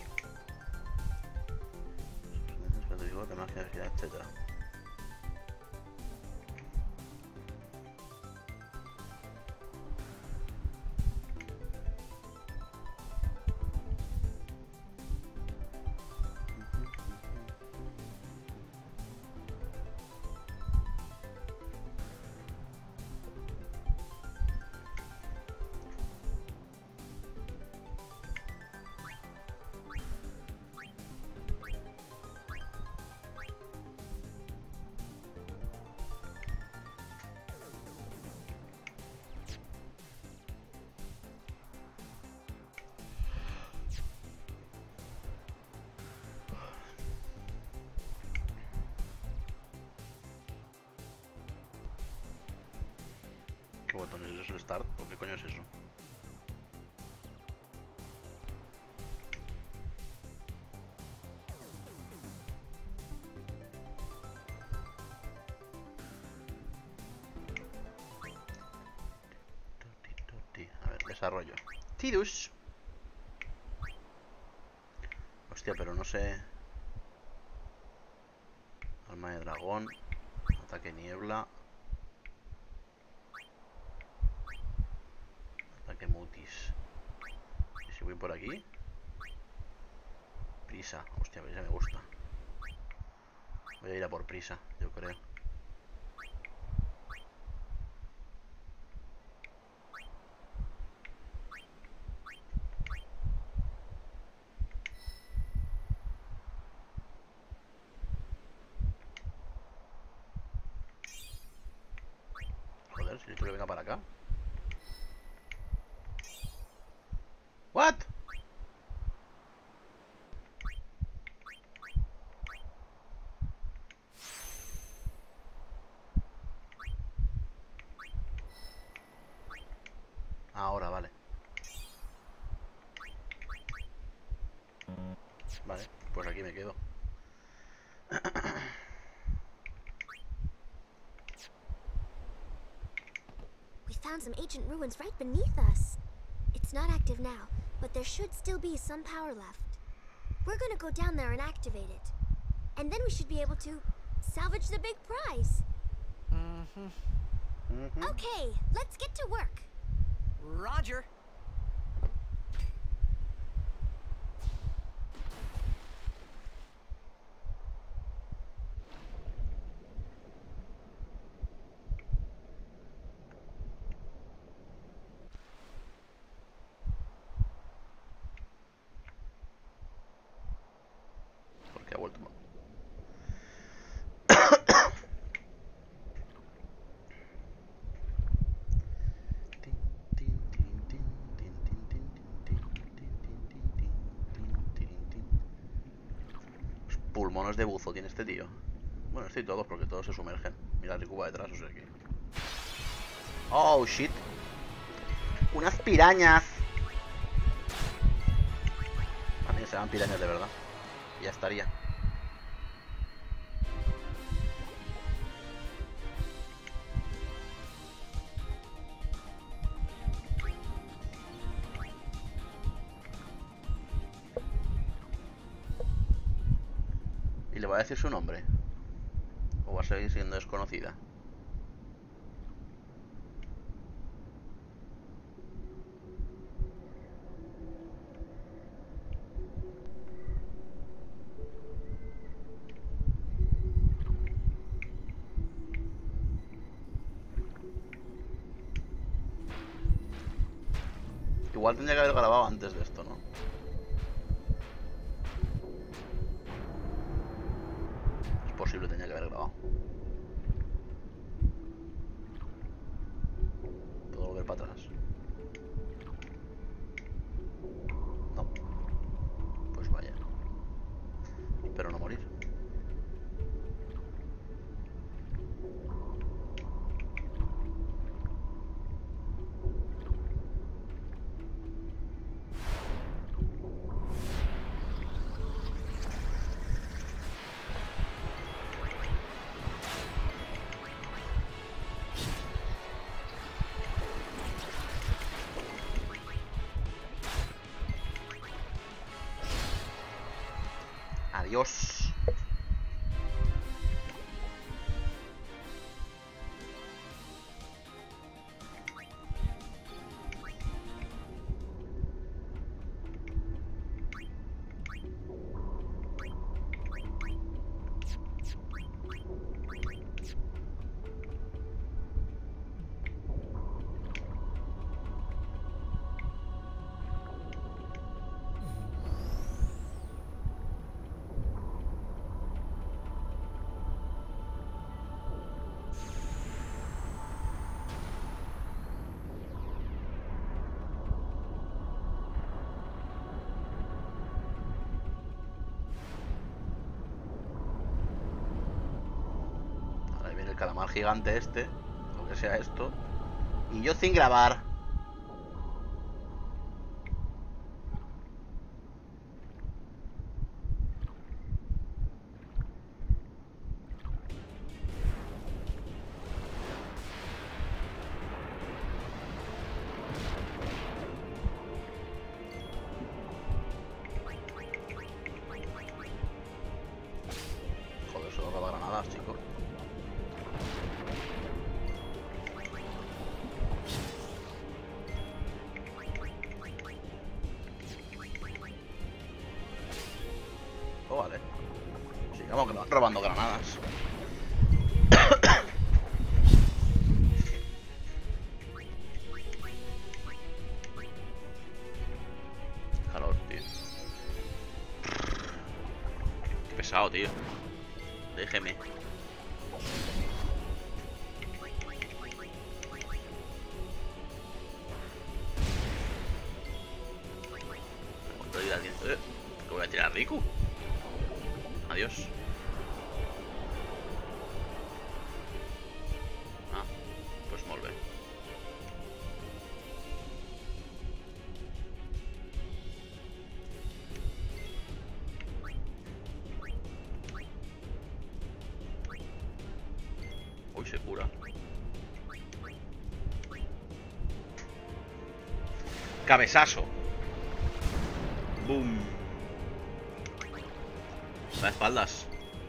De magia, agilidad, etcétera. ¿Qué botón es eso? ¿Es el start? ¿O qué coño es eso? A ver, desarrollo. Tidus. Hostia, pero no sé. Alma de dragón. Ataque niebla. Ataque mutis. ¿Y si voy por aquí? Prisa. Hostia, prisa me gusta. Voy a ir a por prisa, yo creo. Joder, si he dicho que venga para acá. ¿What? Ahora, vale. Vale, pues aquí me quedo. We found some ancient ruins right beneath us. It's not active now, but there should still be some power left. We're gonna go down there and activate it. And then we should be able to salvage the big prize. Okay, let's get to work. Roger. Porque ha vuelto. Los pulmones de buzo tiene este tío. Bueno, estoy todos porque todos se sumergen. Mira el Ricuba detrás, o sea que... Oh, shit. Unas pirañas. A mí serán pirañas de verdad. Ya estaría. le va a decir su nombre? ¿O va a seguir siendo desconocida? Igual tendría que haber grabado antes de esto, ¿no? Es posible, tenía que haber grabado. Puedo volver para atrás. No. Pues vaya. Espero no morir. Adiós. El calamar gigante este, lo que sea esto, y yo sin grabar. Joder, solo roba granadas, chico. Oh, vale. Sigamos que nos van robando granadas. Calor, tío. Qué pesado, tío. Déjeme. ¿Qué voy a tirar, Riku? Adiós. Ah, pues molt bé. Uy, se cura. Cabezazo. Boom. Va de espaldas.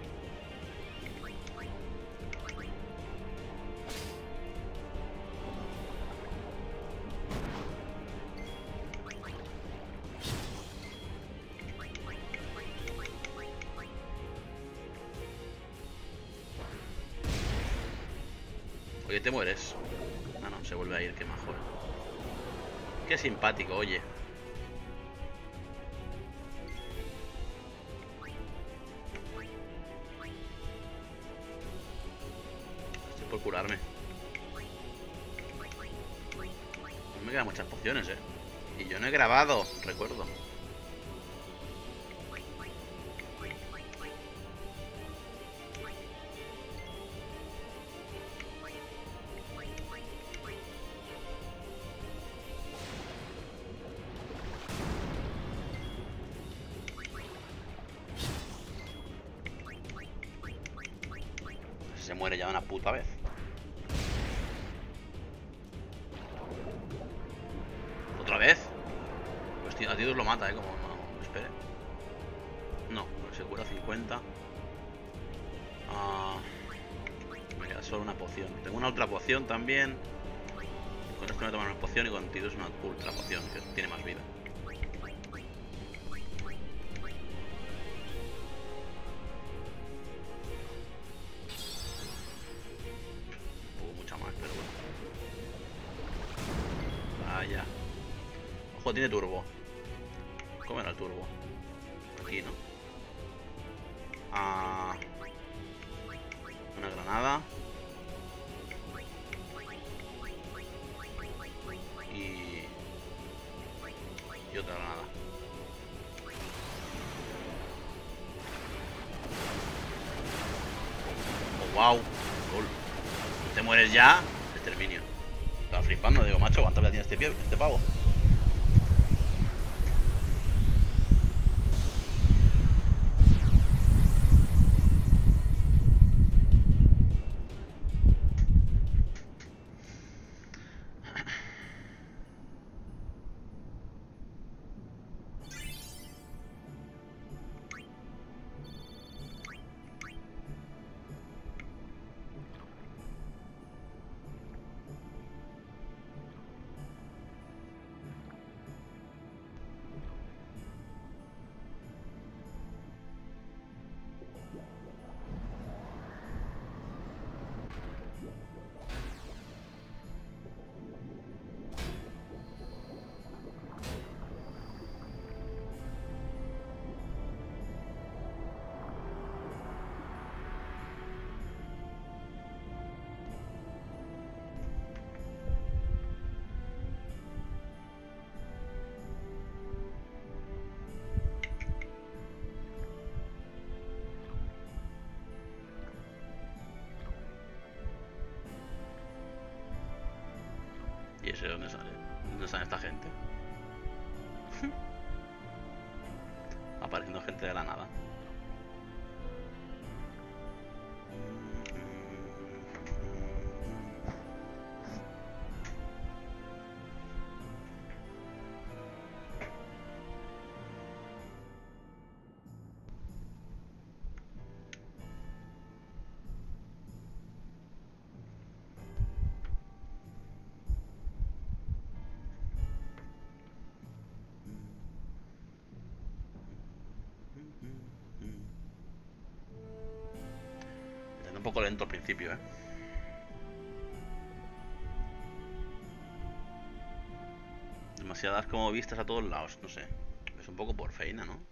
Oye, te mueres. No, no, se vuelve a ir, qué majo. Qué simpático, oye. Estoy por curarme. No me quedan muchas pociones, Y yo no he grabado, recuerdo. Se muere ya de una puta vez. ¿Otra vez? Pues a Tidus lo mata, como no espere. No, pues se cura 50. Me queda solo una poción. Tengo una ultra poción también. Con esto me voy a tomar una poción y con Tidus una ultra poción, que tiene más vida. Mucha más, pero bueno. Vaya. Ojo, tiene turbo. ¿Cómo era el turbo? Aquí, ¿no? Una granada. Y otra granada. Oh, wow. Cool. ¿Te mueres ya? Exterminio. Estaba flipando, digo, macho, ¿cuánta vida tiene este pavo? ¿Y ese de dónde sale? ¿Dónde sale esta gente? Apareciendo gente de la nada. Un poco lento al principio, ¿eh? Demasiadas como vistas a todos lados, no sé. Es un poco por feina, ¿no?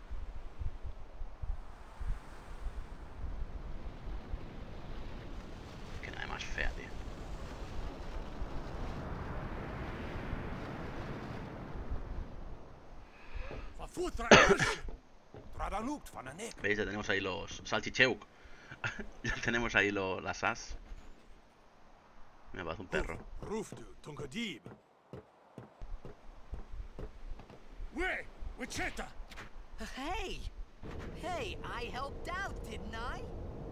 Que nada más fea, tío. ¿Veis? Ya tenemos ahí los salchicheuk. Ya tenemos ahí las as. Me parece un perro. Hey! Hey, I helped out, didn't I?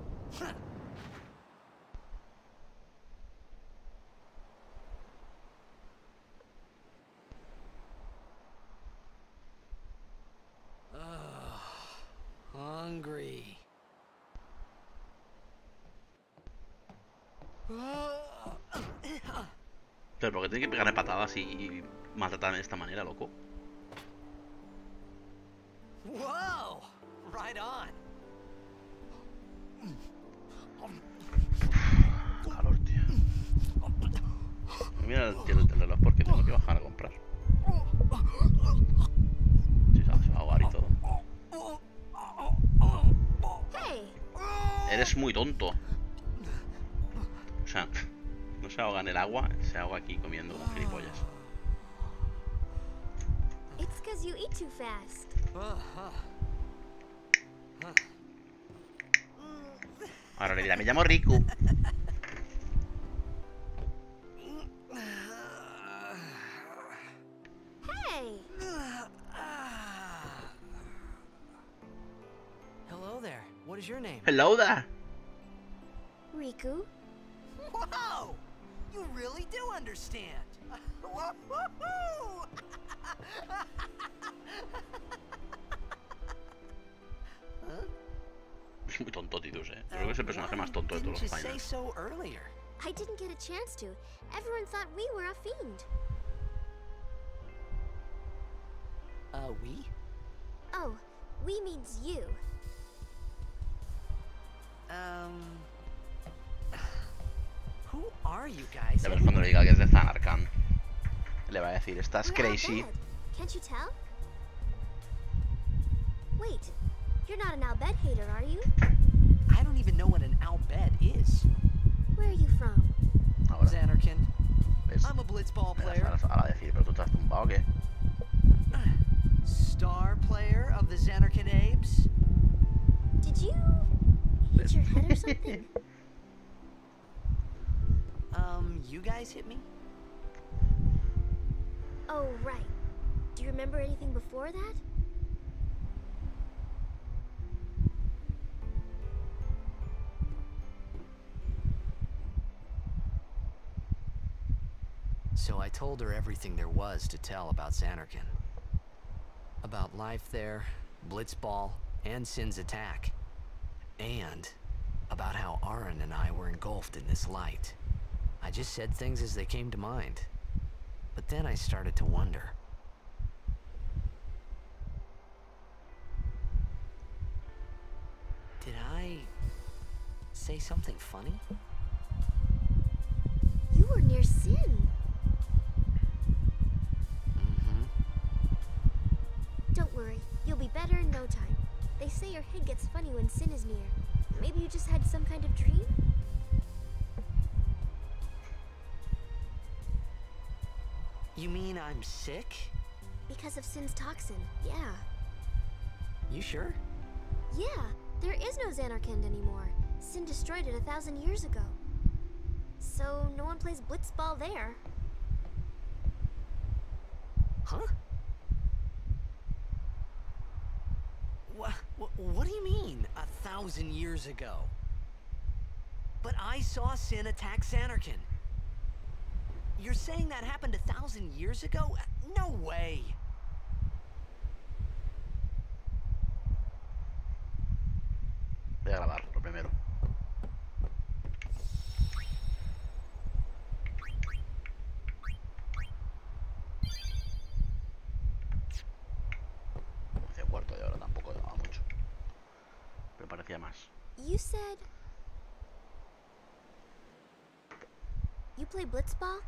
Hungry. Pero ¿por qué tiene que pegarle patadas y maltratarme de esta manera, loco? Whoa! Right on. Calor, tío. Mira el reloj porque tengo que bajar a comprar. Sí, se va a ahogar y todo. Eres muy tonto. O sea, no se ahoga en el agua, se ahoga aquí comiendo como gilipollas. It's 'cause you eat too fast. Ahora le dirá, me llamo Riku. Hey! Hello there. What is your name? Hello there. Riku? Whoa! You really do understand. Woo-hoo-hoo! Es muy tonto Tidus, Yo creo que es el personaje más tonto de todos Didn't los you say finals. so earlier? I didn't get a chance to. Everyone thought we were a fiend. We? Oh, we means you. Who are you guys? Ya verás cuando le diga que es de Zanarkand. Le va a decir, estás We're Al crazy. Bhed. Can't you tell? Wait, you're not an Al Bhed hater, are you? I don't even know what an Al Bhed is. Where are you from? Ahora, Zanarkand. ¿ves? I'm a blitzball Me player. vas a decir, pero tú estás tumbado, ¿o qué? Star player of the Zanarkand Apes. Did you hit your head or something? You guys hit me? Oh, right. Do you remember anything before that? So I told her everything there was to tell about Zanarkand. About life there, Blitzball, and Sin's attack. And about how Aaron and I were engulfed in this light. I just said things as they came to mind. But then I started to wonder. Did I say something funny? You were near Sin. Don't worry, you'll be better in no time. They say your head gets funny when Sin is near. Maybe you just had some kind of dream? You mean I'm sick? Because of Sin's toxin, yeah. You sure? Yeah, there is no Zanarkand anymore. Sin destroyed it 1,000 years ago. So no one plays Blitzball there. Huh? What do you mean, 1,000 years ago? But I saw Sin attack Zanarkand. You're saying that happened 1,000 years ago? No way! Voy a grabar lo primero. Hacía cuarto de hora, tampoco daba mucho. Pero parecía más. You said... You play Blitzball?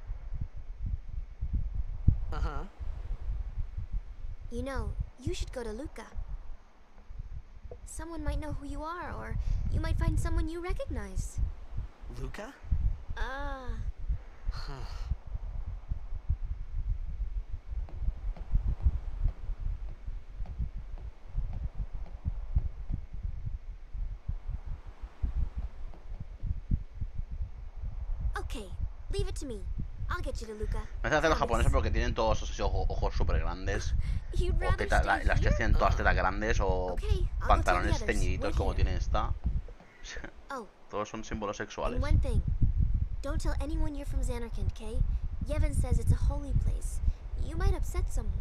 Uh-huh. You know, you should go to Luca. Someone might know who you are, or you might find someone you recognize. Luca? Okay, leave it to me. I'll get you to Luca. Me hace hacer los Promise. japoneses porque tienen todos esos ojos súper grandes. You'd O rather tetas, stay las que here? tienen todas tetas grandes o Okay, I'll go pantalones tell the others. teñiditos Wait como here. tiene esta. Oh, Todos son símbolos and sexuales. one thing. Don't tell anyone you're from Zanarkand, okay? Yevon says it's a holy place. You might upset someone.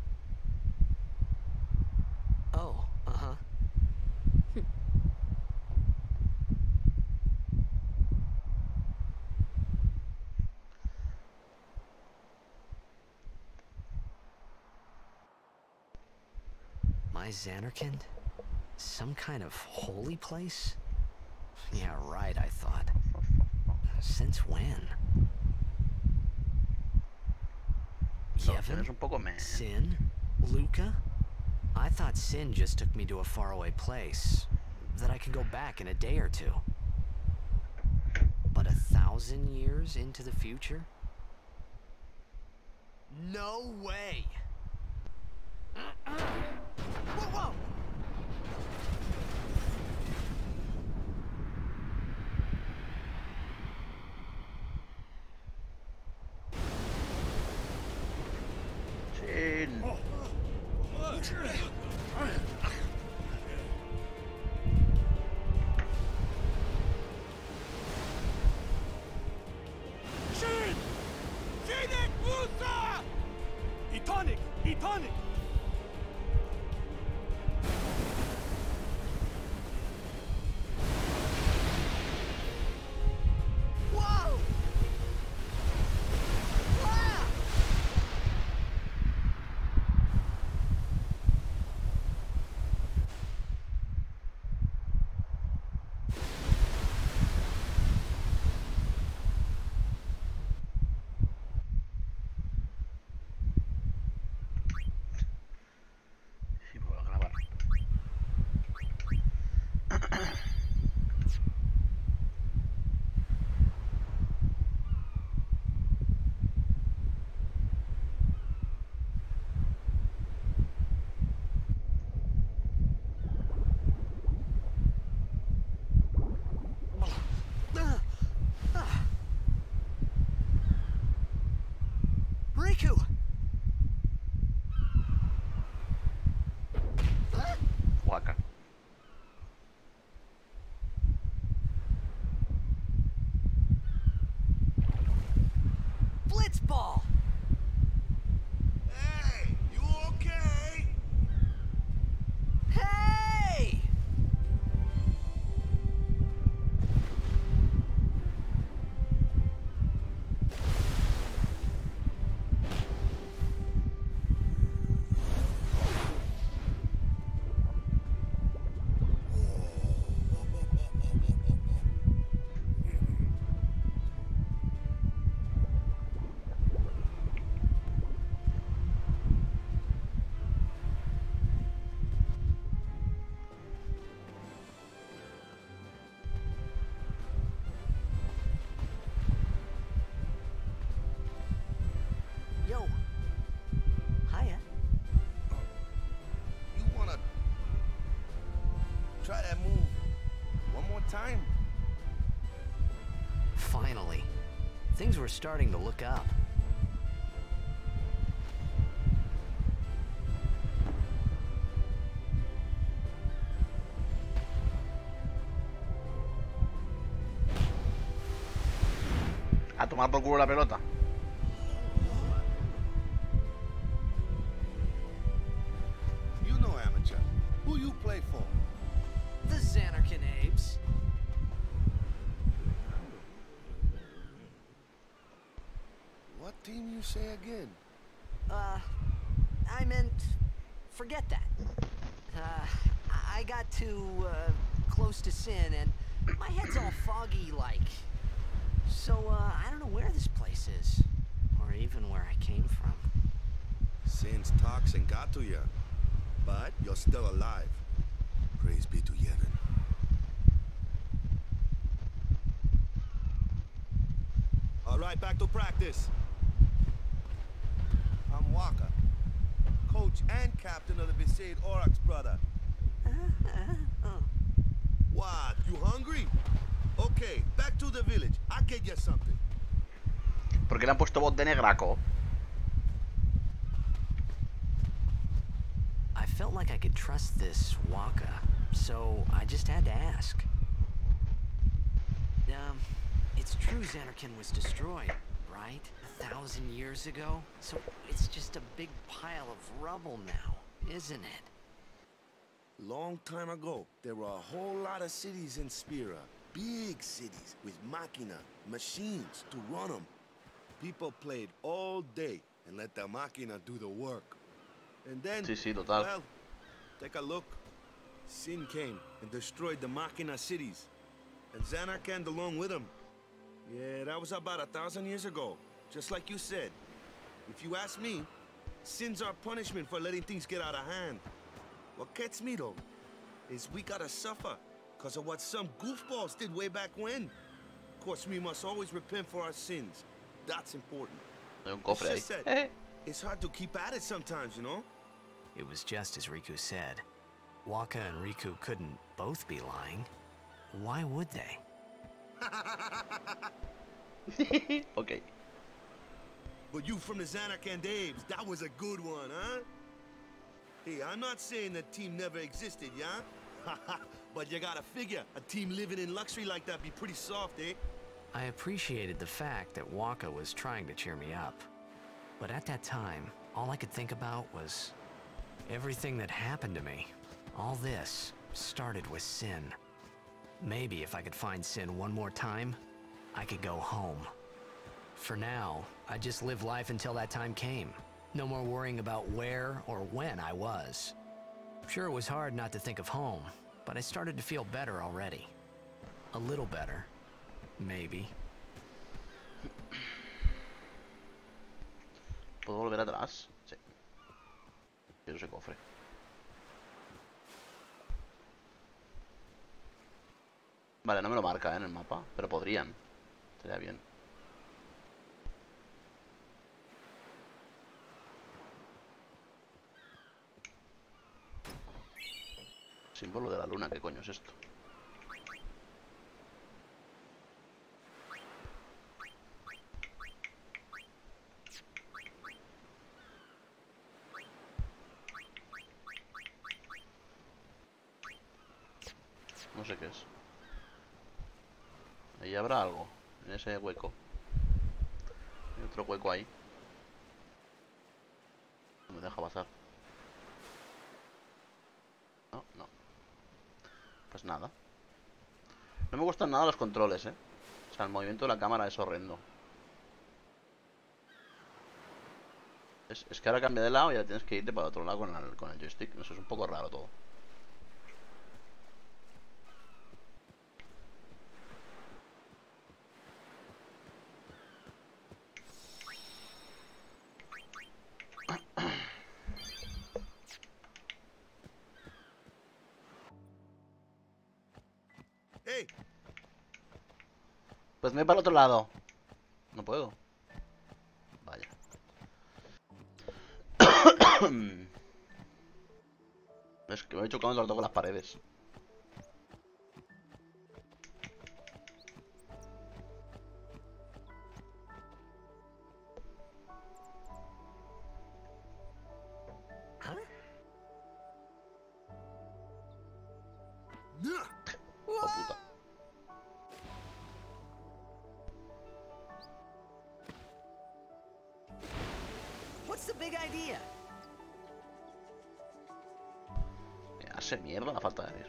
Oh, uh-huh. My Zanarkand? Some kind of holy place? Yeah, right, I thought. Since when? No, Yevon? tienes un poco me... Sin? Luca? I thought Sin just took me to a faraway place. That I could go back in a day or two. But 1,000 years into the future? No way! Whoa, whoa! Sin. Shin! Sinek Musa! Etonic! Etonic! Riku! Waka. Blitzball! Hey, you okay? Hey! Yo. Hiya. You wanna try that move one more time? Finally. Things were starting to look up. A tomar por culo la pelota. You know amateur. Who you play for? The Xanarkin Apes. What team you say again? I meant, forget that. I got too, close to Sin, and my head's all foggy like. So, I don't know where this place is, or even where I came from. Sin's toxin got to you, but you're still alive. Praise be to Yevon. All right, back to practice. I'm Waka, coach and captain of the Besaid Aurochs, brother. What, you hungry? Okay, back to the village. I'll get you something. ¿Por qué le han puesto voz de negraco? I felt like I could trust this Waka, so I just had to ask. It's true Xanarkin was destroyed, right? 1,000 years ago? So it's just a big pile of rubble now, isn't it? Long time ago, there were a whole lot of cities in Spira. Big cities with machina, machines to run them. People played all day and let the machina do the work. And then, Sí, total. well, take a look. Sin came and destroyed the machina cities. And Xanarkand along with him. Yeah, that was about 1,000 years ago. Just like you said. If you ask me, Sin's our punishment for letting things get out of hand. What gets me, though, is we gotta suffer because of what some goofballs did way back when. Of course, we must always repent for our sins. That's important. Hay un It's cofre just ahí. that it's hard to keep at it sometimes, you know? It was just as Riku said. Waka and Riku couldn't both be lying. Why would they? Ok. But you from the Xanarkand Apes, that was a good one, huh? Hey, I'm not saying that team never existed, yeah? But you gotta figure, a team living in luxury like that be pretty soft, eh? I appreciated the fact that Waka was trying to cheer me up. But at that time, all I could think about was everything that happened to me. All this started with Sin. Maybe if I could find Sin one more time, I could go home. For now, I just live life until that time came. No more worrying about where or when I was. Sure, it was hard not to think of home, but I started to feel better already. A little better. Maybe. ¿Puedo volver atrás? Sí. Quiero ese cofre. Vale, no me lo marca, en el mapa. Pero podrían. Sería bien. Símbolo de la luna, ¿qué coño es esto? No sé qué es. Ahí habrá algo. En ese hueco. Hay otro hueco ahí. No me deja pasar. No, no. Pues nada. No me gustan nada los controles, O sea, el movimiento de la cámara es horrendo. Es que ahora cambia de lado y ya tienes que irte para otro lado con el joystick. Eso es un poco raro todo. Hey, Pues me voy para el otro lado. No puedo. Vaya. Es que me he chocado todo el rato con las paredes. Oh, puta. What's the big idea? Me hace mierda la falta de aire.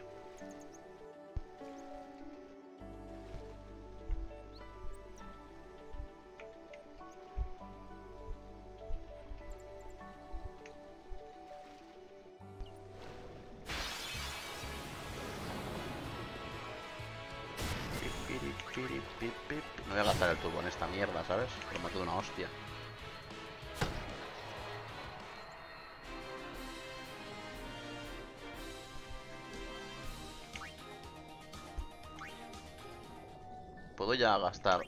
No voy a gastar el turbo en esta mierda, ¿sabes? Lo mato de una hostia. Puedo ya gastar.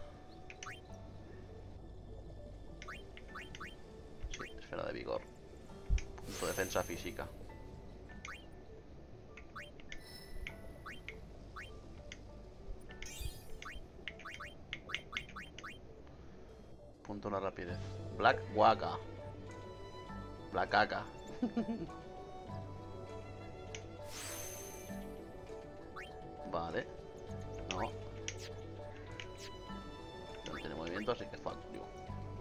Sí, esfera de vigor. Punto de defensa física. Punto de la rapidez. Black Waka. Black Aka. Vale. No. No tiene movimiento, así que es falso, digo.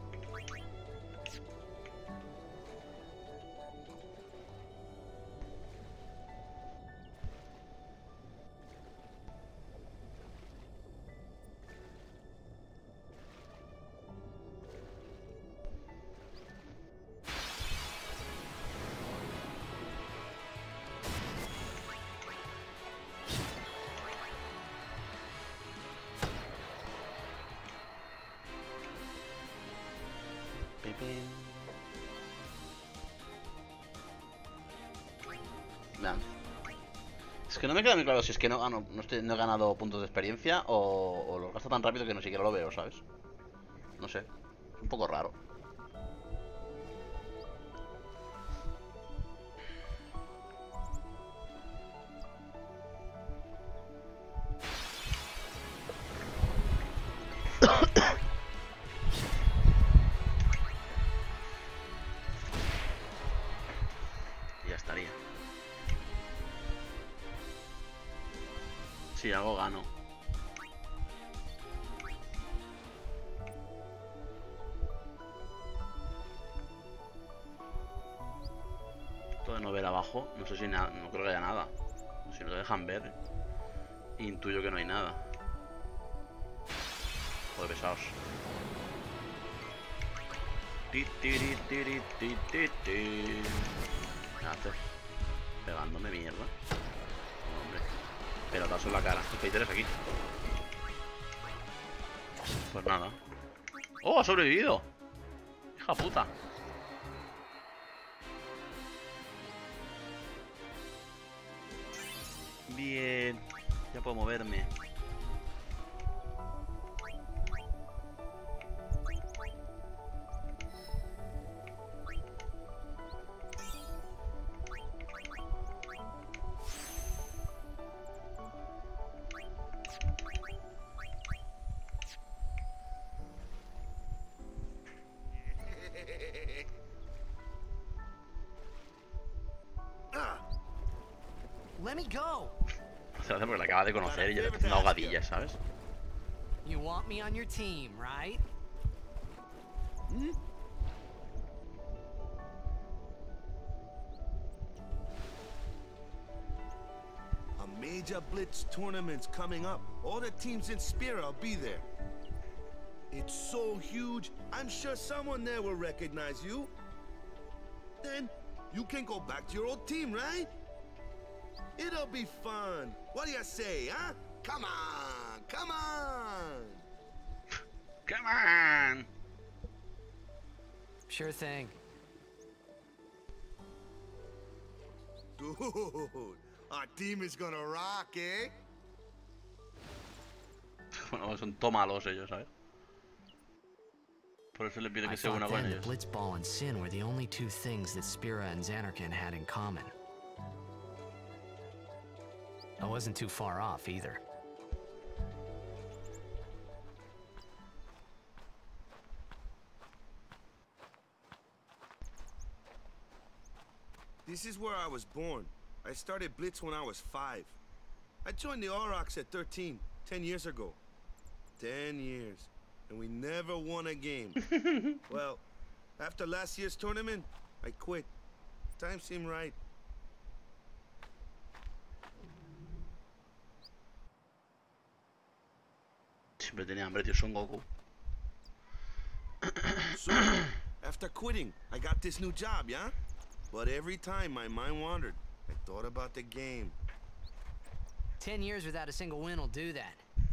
Vean. Es que no me queda muy claro si es que no gano, no he ganado puntos de experiencia o los gasto tan rápido que no siquiera lo veo, ¿sabes? No sé. Es un poco raro. Y ya estaría. Sí, algo gano. Esto de no ver abajo, no sé si no creo que haya nada. Si no te dejan ver, intuyo que no hay nada. Joder, pesados. ¿Qué haces? Pegándome mierda. Hombre. Pelotazo en la cara. ¿Qué interesa aquí? Pues nada. ¡Oh, ha sobrevivido! ¡Hija puta! Bien. Ya puedo moverme. Let me go. Se lo hace porque la acaba de conocer y ya le está haciendo ahogadillas, ¿sabes? You want me on your team, right? A major blitz tournament's coming up. All the teams in Spira will be there. It's so huge, I'm sure someone there will recognize you. Then you can go back to your old team, right? It'll be fun. What do you say, huh? Come on, come on. Come on. Sure thing. Dude, our team is gonna rock, eh? Bueno, son tomalos ellos, ¿sabes? Por eso le pide I que se una thought con then ellos. the Blitzball and Sin were the only two things that Spira and Zanarkand had in common. I wasn't too far off either. This is where I was born. I started Blitz when I was 5. I joined the Aurochs at 13, 10 years ago. 10 years. And we never won a game. Well, after last year's tournament, I quit. Time seemed right. Siempre tenía hambre, tío, Son Goku. So, after quitting, I got this new job, yeah? But every time my mind wandered, I thought about the game. 10 years without a single win will do that.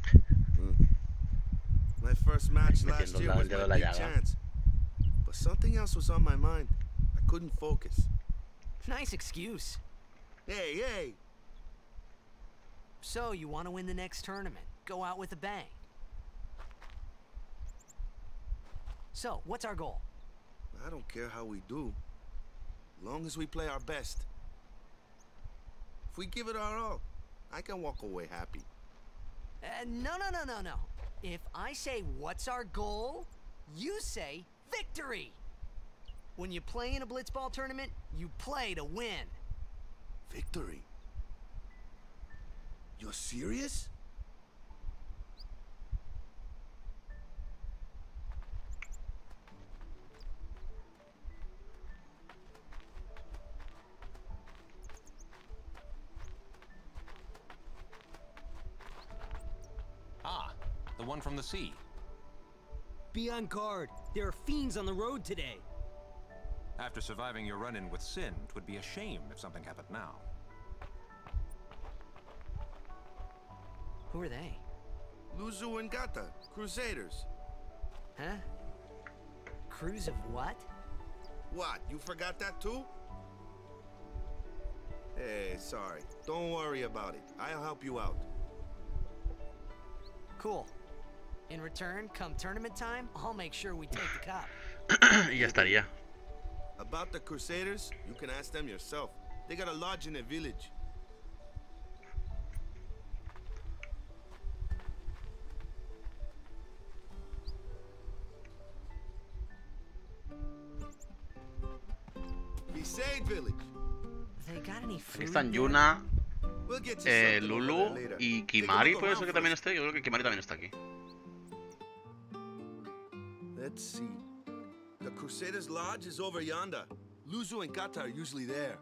My first match last Metiendo year el was dedo my en la big llaga. chance. But something else was on my mind. I couldn't focus. Nice excuse. Hey, hey! So, you want to win the next tournament? Go out with a bang. So, what's our goal? I don't care how we do. As long as we play our best. If we give it our all, I can walk away happy. No. If I say what's our goal, you say victory. When you play in a Blitzball tournament, you play to win. Victory? You're serious? Ah, the one from the sea. Be on guard. There are fiends on the road today. After surviving your run-in with Sin, it would be a shame if something happened now. Who are they? Luzu and Gata, Crusaders. Huh? Crews of what? What, you forgot that too? Hey, sorry. Don't worry about it. I'll help you out. Cool. In return, come tournament time, I'll make sure we take the cup. Y ya estaría. About the Crusaders, you can ask them yourself. They got a lodge in a village. Besaid village. They got any Aquí food están there? Yuna, We'll get you something over Lulu there later. y Take a Kimari. look ¿Puede ser around que también first. esté? Yo creo que Kimari también está aquí. Let's see. The Crusaders' lodge is over yonder. Luzu and Gata are usually there.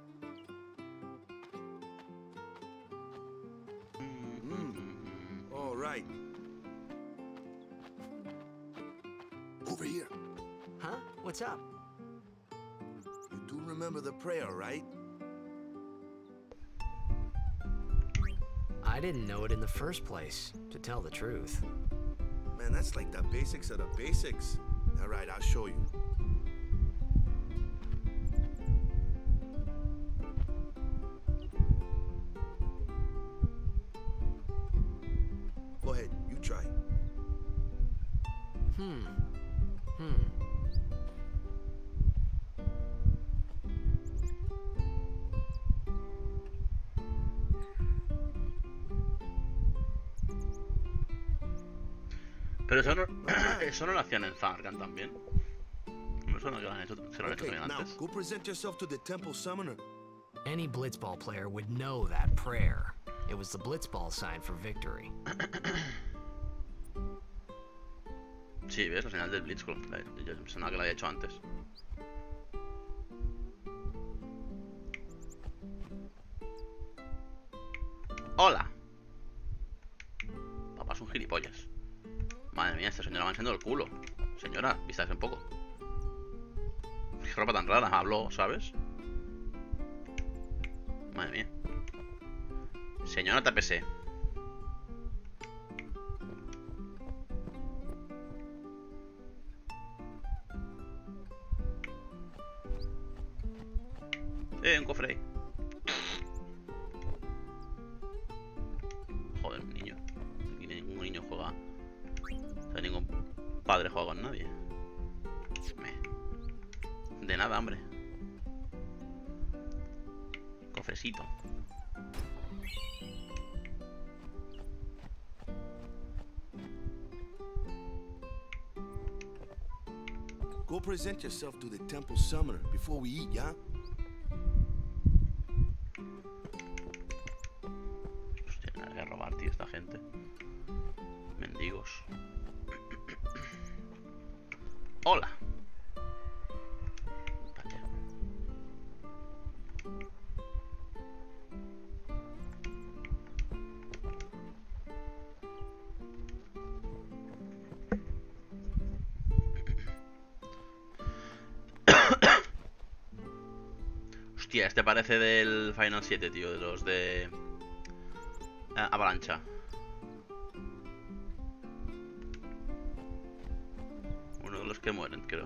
All right. Over here. Huh? What's up? You do remember the prayer, right? I didn't know it in the first place, to tell the truth. Man, that's like the basics of the basics. All right, I'll show you. Pero eso no, eso no lo hacían en Zanarkand también. Me suena que lo han hecho, se lo han hecho Okay, también now antes. go present yourself to the temple summoner. Any blitzball player would know that prayer. It was the blitzball sign for victory. Sí, ves, la señal del Blitzcrank. Yo pensaba que lo había hecho antes. ¡Hola! Papá es un gilipollas. Madre mía, esta señora va enseñando el culo. Señora, vístase un poco. Qué ropa tan rara, hablo, ¿sabes? Madre mía. Señora, tápese. Un cofre ahí. Joder, un niño. Aquí ningún niño juega. O sea, ningún padre juega con nadie. De nada, hombre. Cofrecito. Go present yourself to the temple summoner before we eat, yeah? Hostia, nada que robar, tío, esta gente. Mendigos. Hola. Vaya. Hostia, este parece del Final 7, tío, de los de Avalancha. Uno de los que mueren, creo.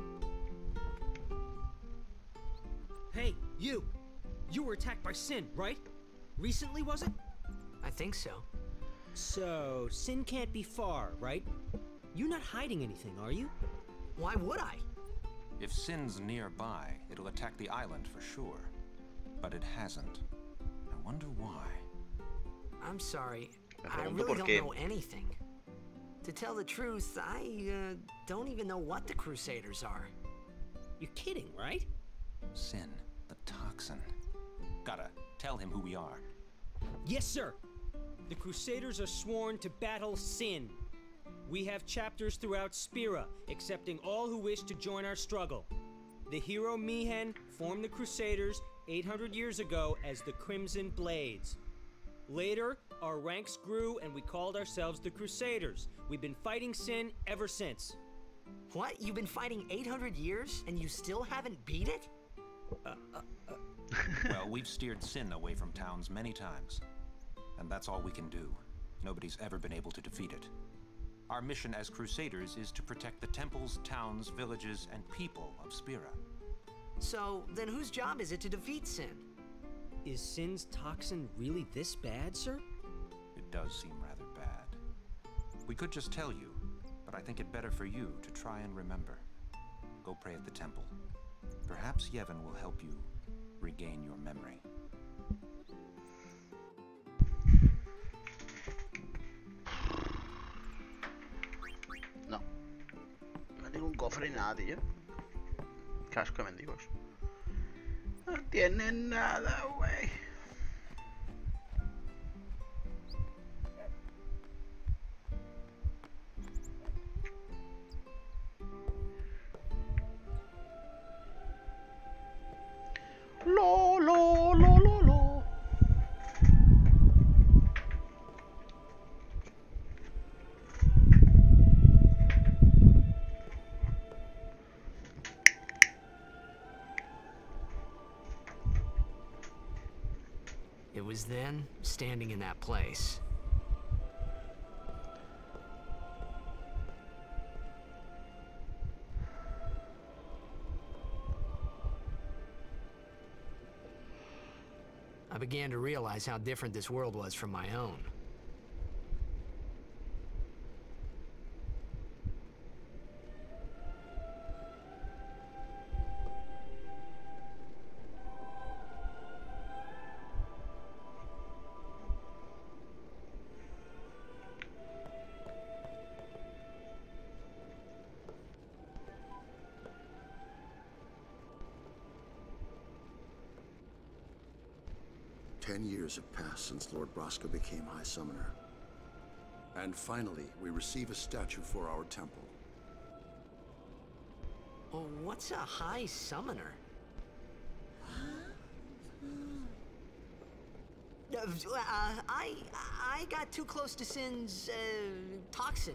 Hey, you! You were attacked by Sin, right? Recently, was it? I think so. So, Sin can't be far, right? You're not hiding anything, are you? Why would I? If Sin's nearby, it'll attack the island for sure. But it hasn't. I wonder why. I'm sorry. Me I pregunto really por qué. don't know anything. To tell the truth, I don't even know what the Crusaders are. You're kidding, right? Sin, the toxin. Gotta tell him who we are. Yes, sir. The Crusaders are sworn to battle Sin. We have chapters throughout Spira, accepting all who wish to join our struggle. The hero Mihen formed the Crusaders 800 years ago as the Crimson Blades. Later, our ranks grew and we called ourselves the Crusaders. We've been fighting Sin ever since. What? You've been fighting 800 years and you still haven't beat it? Well, we've steered Sin away from towns many times. And that's all we can do. Nobody's ever been able to defeat it. Our mission as Crusaders is to protect the temples, towns, villages, and people of Spira. So, then whose job is it to defeat Sin? Is Sin's toxin really this bad, sir? It does seem rather bad. We could just tell you, but I think it better for you to try and remember. Go pray at the temple. Perhaps Yevon will help you regain your memory. No. No tengo un cofre ni nada, tío. Casco de mendigos. No tienen nada, güey. Lo, lo, lo, lo, lo. It was then, standing in that place. I began to realize how different this world was from my own. 10 years have passed since Lord Braska became High Summoner. And finally, we receive a statue for our temple. Well, what's a High Summoner? I got too close to Sin's, toxin.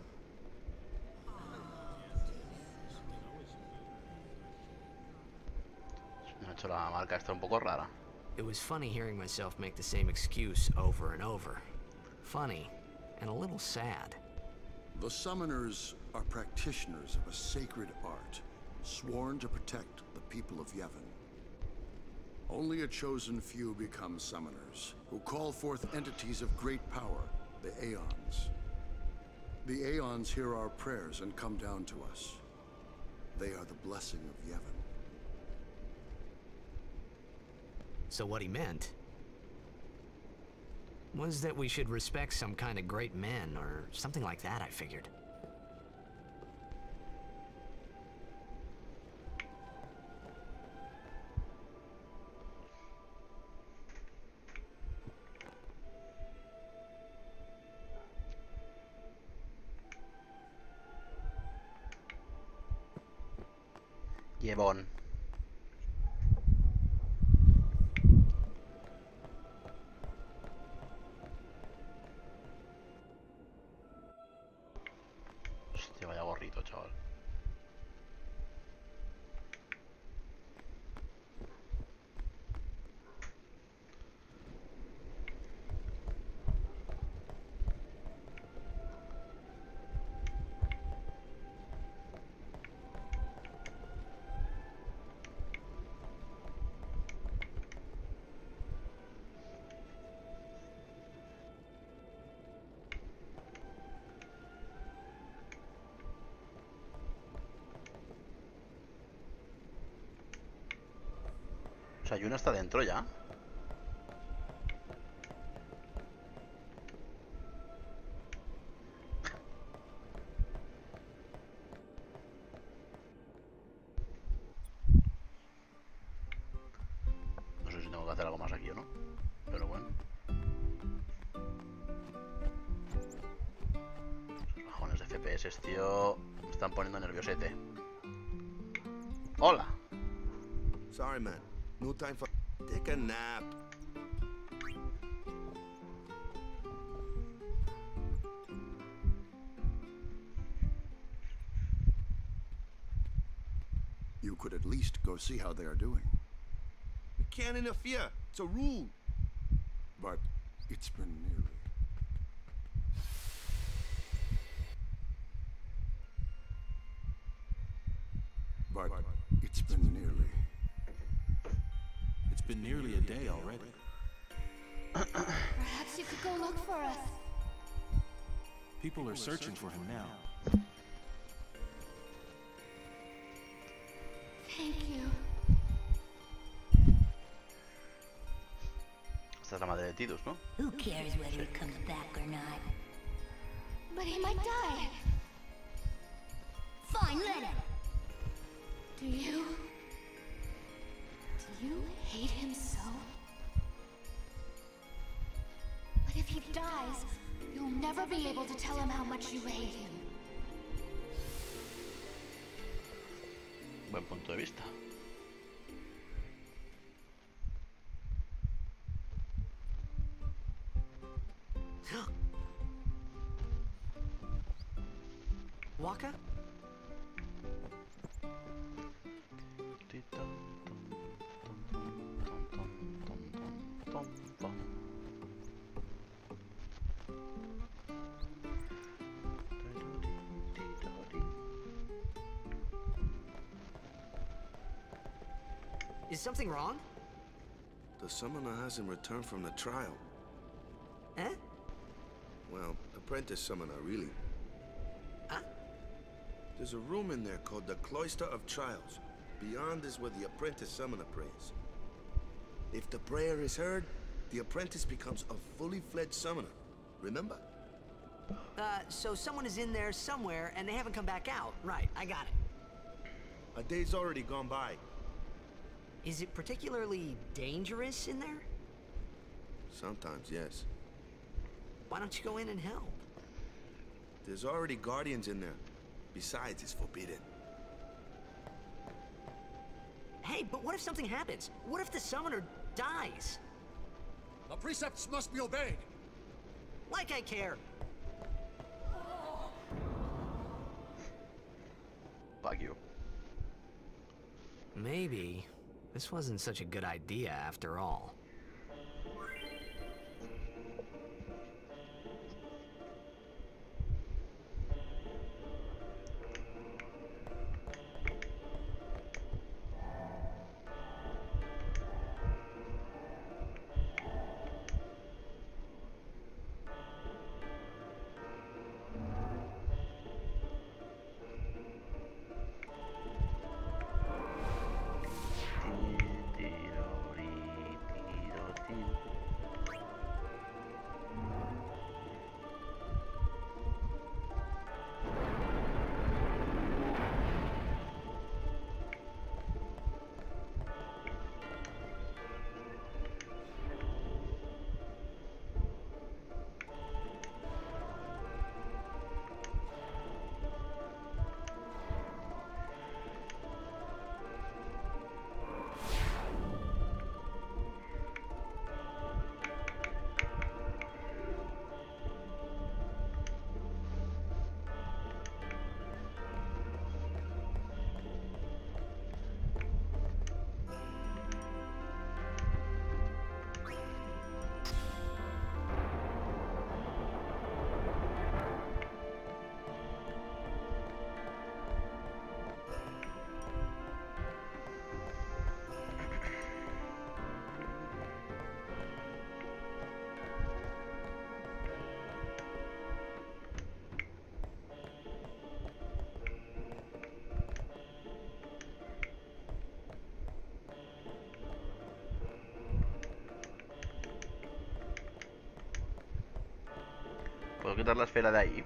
Me ha hecho la marca esta un poco rara. It was funny hearing myself make the same excuse over and over. Funny, and a little sad. The Summoners are practitioners of a sacred art, sworn to protect the people of Yevon. Only a chosen few become Summoners, who call forth entities of great power, the Aeons. The Aeons hear our prayers and come down to us. They are the blessing of Yevon. So what he meant was that we should respect some kind of great men, or something like that, I figured. Yevon. Hostia, vaya gorrito, chaval. O sea, Yuna está dentro ya. No sé si tengo que hacer algo más aquí o no. Pero bueno. Esos bajones de FPS, tío. Me están poniendo nerviosete. Hola. Sorry, man. No time for... Take a nap. You could at least go see how they are doing. We can't interfere. It's a rule. But it's been nearly... But it's been nearly... It's been nearly a day already. Perhaps you could go look for us. People are searching for him now. Thank you. Esta es la madre de Tidus, ¿no? Who cares whether he comes back or not? But he might die. Fine, let him. Do you hate him so? But if he dies, you'll never be able to tell him how much you hate him. Buen punto de vista. Waka? Is something wrong? The summoner hasn't returned from the trial. Eh? Well, apprentice summoner, really. Huh? There's a room in there called the Cloister of Trials. Beyond is where the apprentice summoner prays. If the prayer is heard, the apprentice becomes a fully fledged summoner. Remember? So someone is in there somewhere and they haven't come back out. Right, I got it. A day's already gone by. Is it particularly dangerous in there? Sometimes, yes. Why don't you go in and help? There's already guardians in there. Besides, it's forbidden. Hey, but what if something happens? What if the summoner dies? The precepts must be obeyed. Like I care. Fuck you. Maybe this wasn't such a good idea after all. ¿Puedo quitar la esfera de ahí?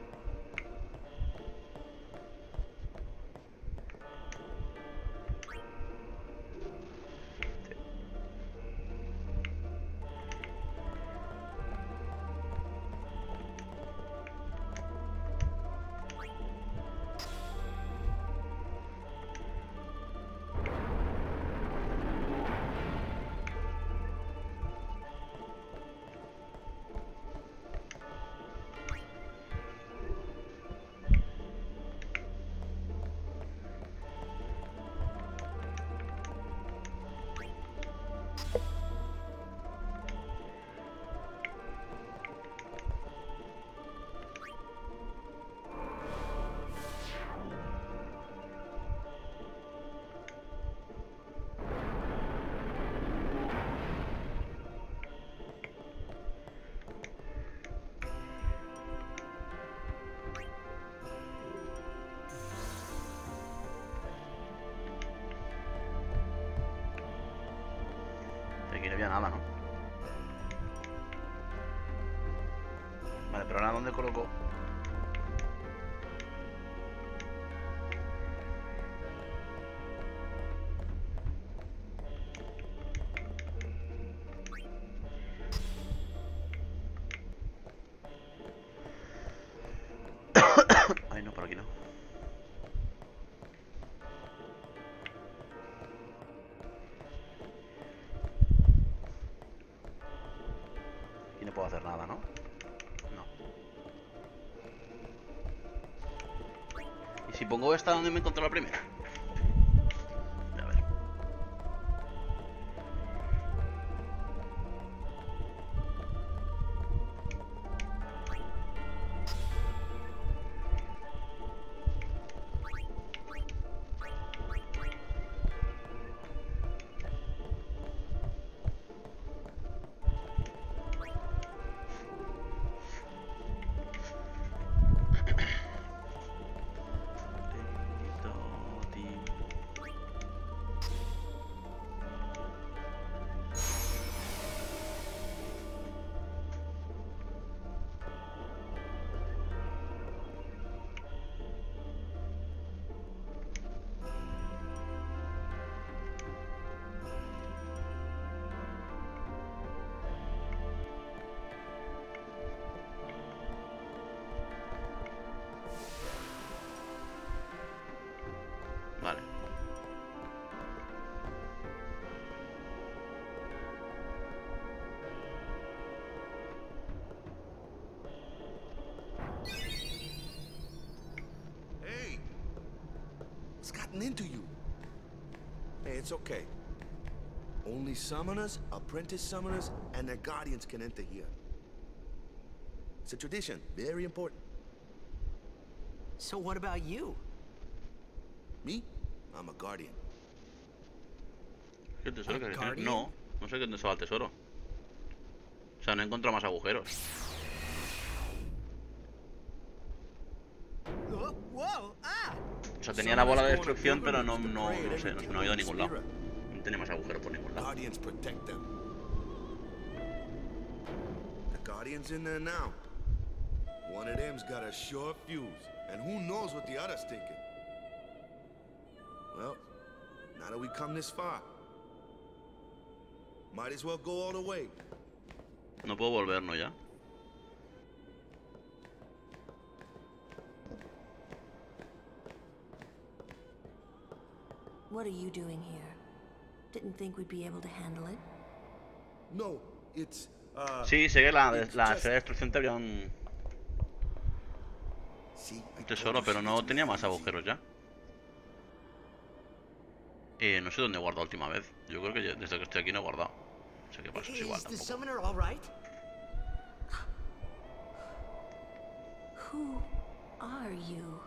Aquí no había nada, ¿no? Vale, pero ahora ¿dónde coloco? Ay, no, por aquí no. Y no puedo hacer nada, ¿no? No. ¿Y si pongo esta donde me encontré la primera? A ver. gotten into you. Hey, it's okay. Only summoners, apprentice summoners, and their guardians can enter here. It's a tradition, very important. So what about you? Me? I'm a guardian. ¿Qué tesoro que dice? No, no sé dónde se va el tesoro. O sea, no he encontrado más agujeros. O sea, tenía la bola de destrucción, pero no sé, no he ido a ningún lado. No tenía más agujeros por ningún lado. Guardians protect them. The guardian's in there now. One of them's got a short fuse, and who knows what the other's thinking. Well, now that we come this far, might as well go all the way. No puedo volvernos ya. What are you doing here? Didn't think we'd be able to handle it. No, it's Sí, sé que la esfera de destrucción te había un tesoro, pero no tenía más agujeros ya. No sé dónde he guardado la última vez. Yo creo que desde que estoy aquí no he guardado. No sé qué pasa, es igual tampoco. Who are you?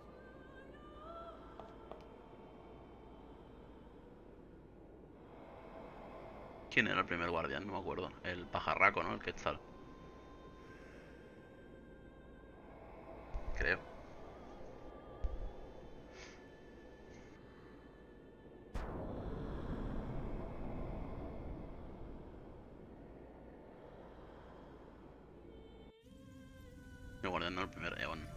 ¿Quién era el primer guardián? No me acuerdo. El pajarraco, ¿no? El Quetzal. Creo. El guardián no, el primer Eon.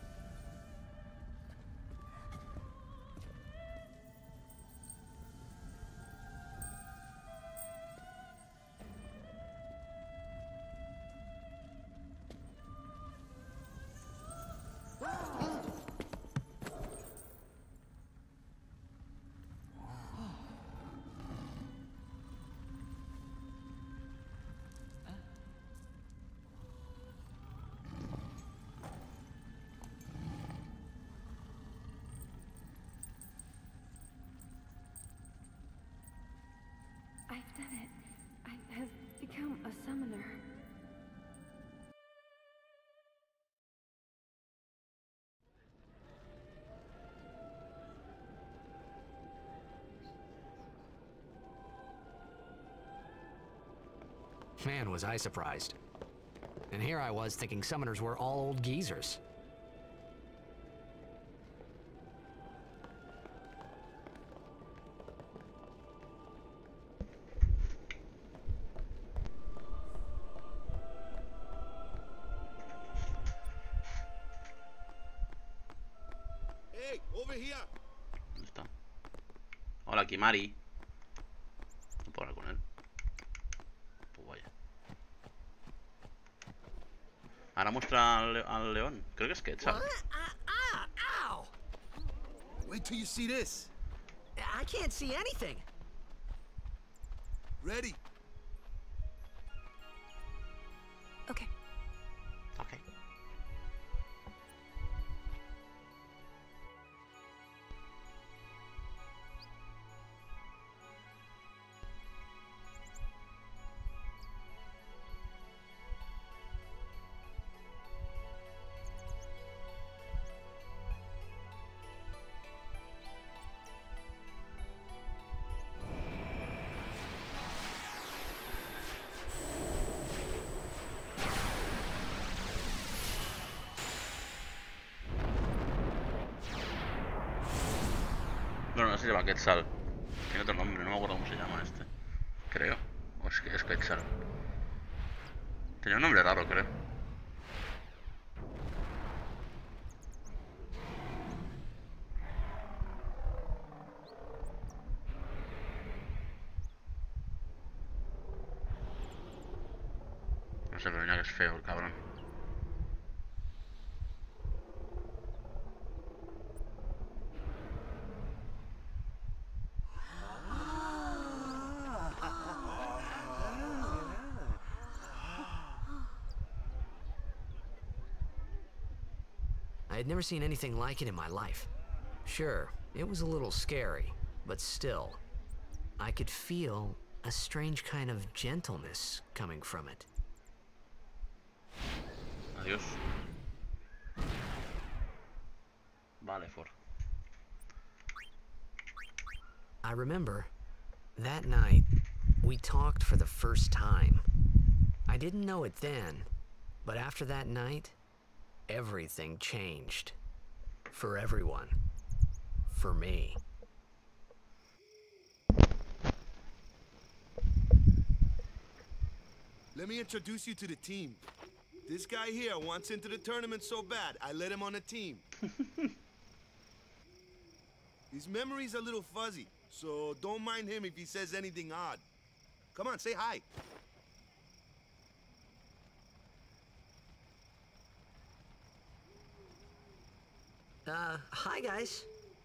I've done it. I have become a summoner. Man, was I surprised. And here I was thinking summoners were all old geezers. Hey, over here. ¿Dónde está? Hola, Kimari. No puedo hablar con él. Pues vaya. Ahora muestra al león. Creo que es Quetzal. Ow! Wait till you see this. I can't see anything. Ready? Okay. Okay. Bueno, no se llama Quetzal. Tiene otro nombre, no me acuerdo cómo se llama este. Creo. O es que es Quetzal. Tenía un nombre raro, creo. No sé, pero mira que es feo el cabrón. I had never seen anything like it in my life. Sure, It was a little scary, but still, I could feel a strange kind of gentleness coming from it. Adiós. Vale, For. I remember, that night, we talked for the first time. I didn't know it then, but after that night, everything changed. For everyone. For me. Let me introduce you to the team. This guy here wants into the tournament so bad, I let him on the team. His memory's a little fuzzy, so don't mind him if he says anything odd. Come on, say hi. Hi guys.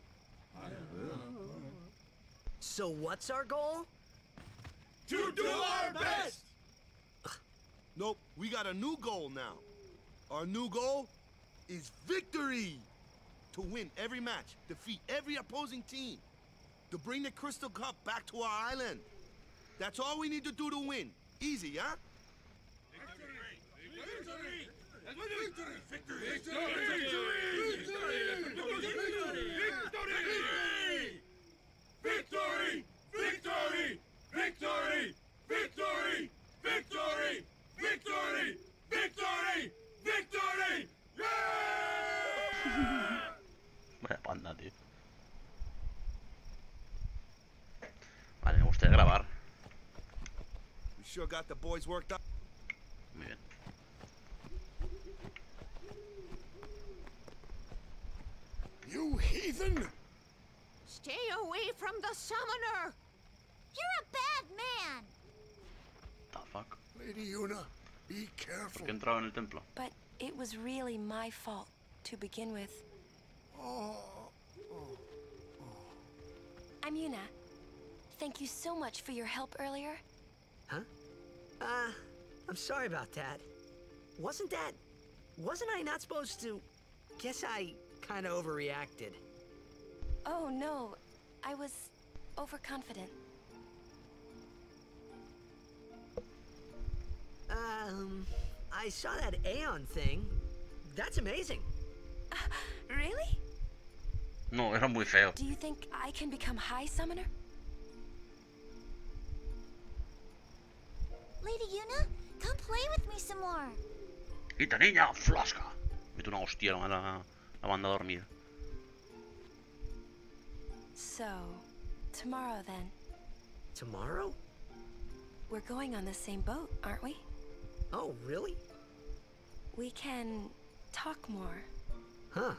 So what's our goal? To do our best! Nope, we got a new goal now. Our new goal is victory! To win every match, defeat every opposing team, to bring the Crystal Cup back to our island. That's all we need to do to win. Easy, huh? Victory! Victory! Victory! Victory! Victory! Victory! Victory! Victory! Vaya panda, tío. Vale, me gustaría grabar. We sure got the boys worked up. Muy bien. You heathen! Stay away from the summoner! You're a bad man! The fuck? Lady Yuna, be ¿Por careful. qué he entrado en el templo? But it was really my fault to begin with. I'm Yuna. Thank you so much for your help earlier. Huh? I'm sorry about that. Wasn't I not supposed to? Guess I kinda overreacted. Oh no, I was overconfident. I saw that Aeon thing. That's amazing. Really? No, era muy feo. Do you think I can become High Summoner? Lady Yuna, come play with me some more. ¡Quita, niña! ¡Flasca! Mete una hostia a la banda a dormir. So, tomorrow then. Tomorrow? We're going on the same boat, aren't we? Oh, really? We can talk more. Huh.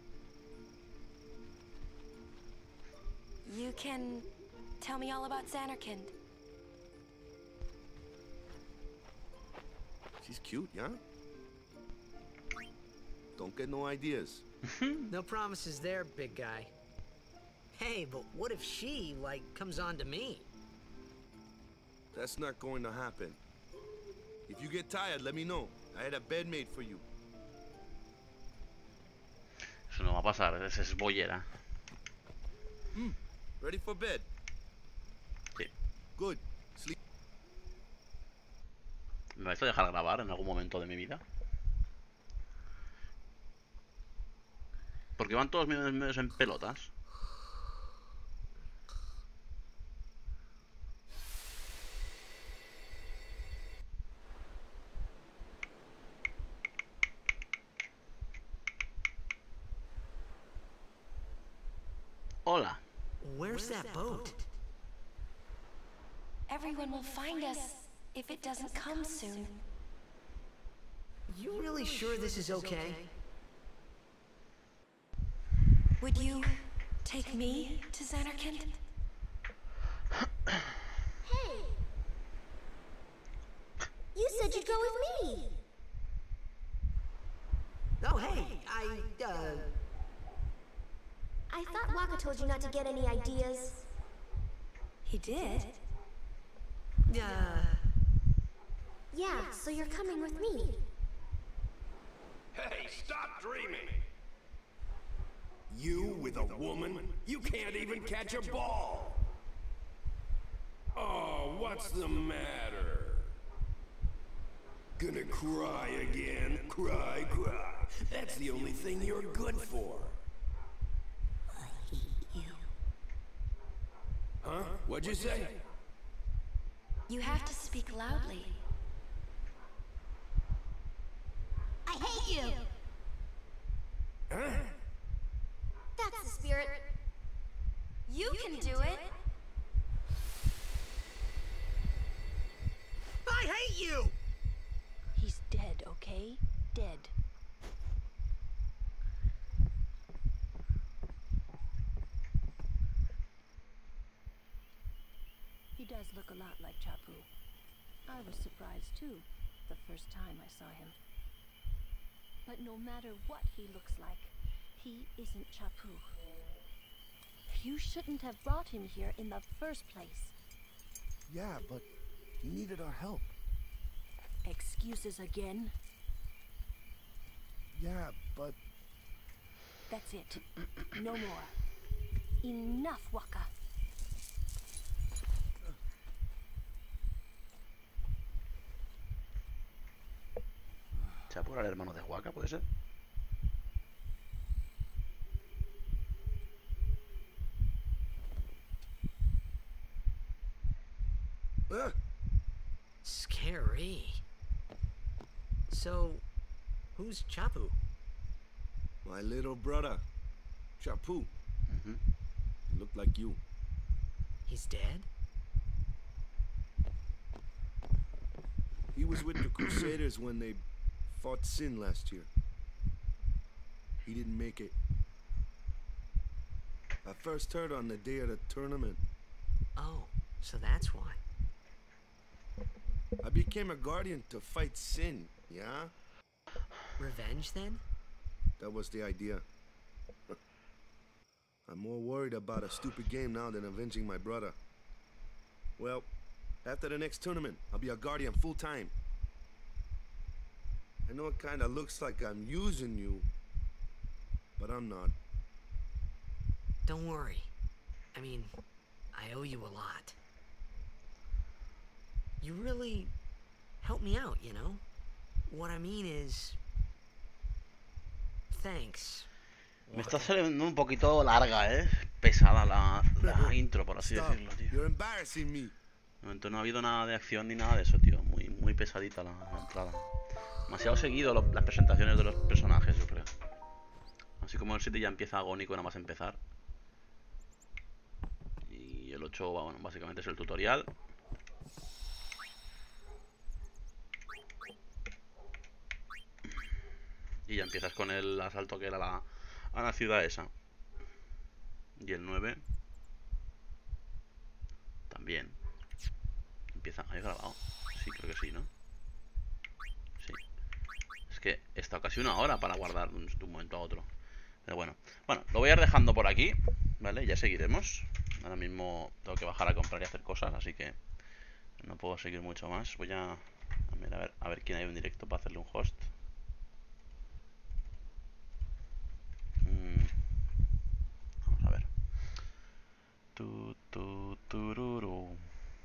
You can tell me all about Xanarkand. She's cute, yeah? Don't get no ideas. No promises there, big guy. Hey, but what if she, like, comes on to me? That's not going to happen. If you get tired, let me know. I had a bed made for you. Eso no va a pasar, es bollera. Ready for bed? Sí. Good. Sleep. ¿Me vais a dejar grabar en algún momento de mi vida? Porque van todos medios en pelotas. Hola. Where's that boat? Everyone will find us if it doesn't come soon. You really sure this is okay? Would you take me to Xanarkand? Hey! You said you'd go with me! Oh, hey, I thought Waka told you not to get any ideas. He did? Yeah, so you're coming with me. Hey, stop dreaming! You with a woman? You can't even catch a ball! Oh, what's the matter? Gonna cry again? Cry, cry. That's the only thing you're good for. I hate you. Huh? What'd you say? You have to speak loudly. I hate you! Huh? That's the spirit. You can do it! I hate you! He's dead, okay? Dead. He does look a lot like Chapu. I was surprised too, the first time I saw him. But no matter what he looks like, he isn't Chapu. You shouldn't have brought him here in the first place. Yeah, but he needed our help. Excuses again? Yeah, but... That's it. No more. Enough, Waka. ¿Chapu era el hermano de Huaca, puede ser? Scary. So, who's Chapu? My little brother, Chapu. Ujú. Looked like you. He's dead? He was with the Crusaders when they fought Sin last year. He didn't make it. I first heard on the day of the tournament. Oh, so that's why. I became a guardian to fight Sin, yeah? Revenge, then? That was the idea. I'm more worried about a stupid game now than avenging my brother. Well, after the next tournament, I'll be a guardian full-time. I know it kinda looks like I'm using you, but I'm not. Don't worry. I mean, I owe you a lot. You really helped me out, you know? What I mean is... Thanks. Me está saliendo un poquito larga, pesada la intro, por así Stop. decirlo, tío. You're embarrassing me. De momento no ha habido nada de acción ni nada de eso, tío. Muy pesadita la entrada. Demasiado seguido las presentaciones de los personajes, yo creo. Así como el 7 ya empieza agónico nada más empezar. Y el 8, bueno, básicamente es el tutorial. Y ya empiezas con el asalto que era a la ciudad esa. Y el 9 también. Empieza... ¿Hay grabado? Sí, creo que sí, ¿no? Sí. Es que he estado casi una hora para guardar de un momento a otro. Pero bueno. Bueno, lo voy a ir dejando por aquí, ¿vale? Ya seguiremos. Ahora mismo tengo que bajar a comprar y hacer cosas, así que no puedo seguir mucho más. Voy a ver quién hay en directo para hacerle un host. Vamos a ver. Tururu.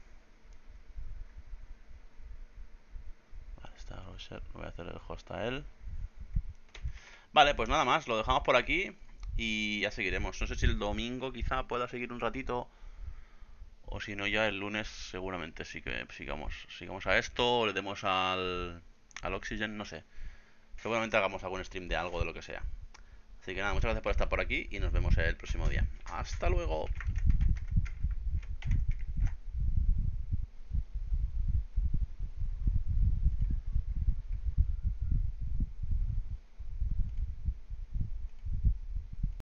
Vale, está Roger. Voy a hacer el host a él. Vale, pues nada más, lo dejamos por aquí y ya seguiremos. No sé si el domingo quizá pueda seguir un ratito, o si no ya el lunes seguramente sí que sigamos a esto, o le demos al Oxygen, no sé. Seguramente hagamos algún stream de algo, de lo que sea. Así que nada, muchas gracias por estar por aquí y nos vemos el próximo día. Hasta luego.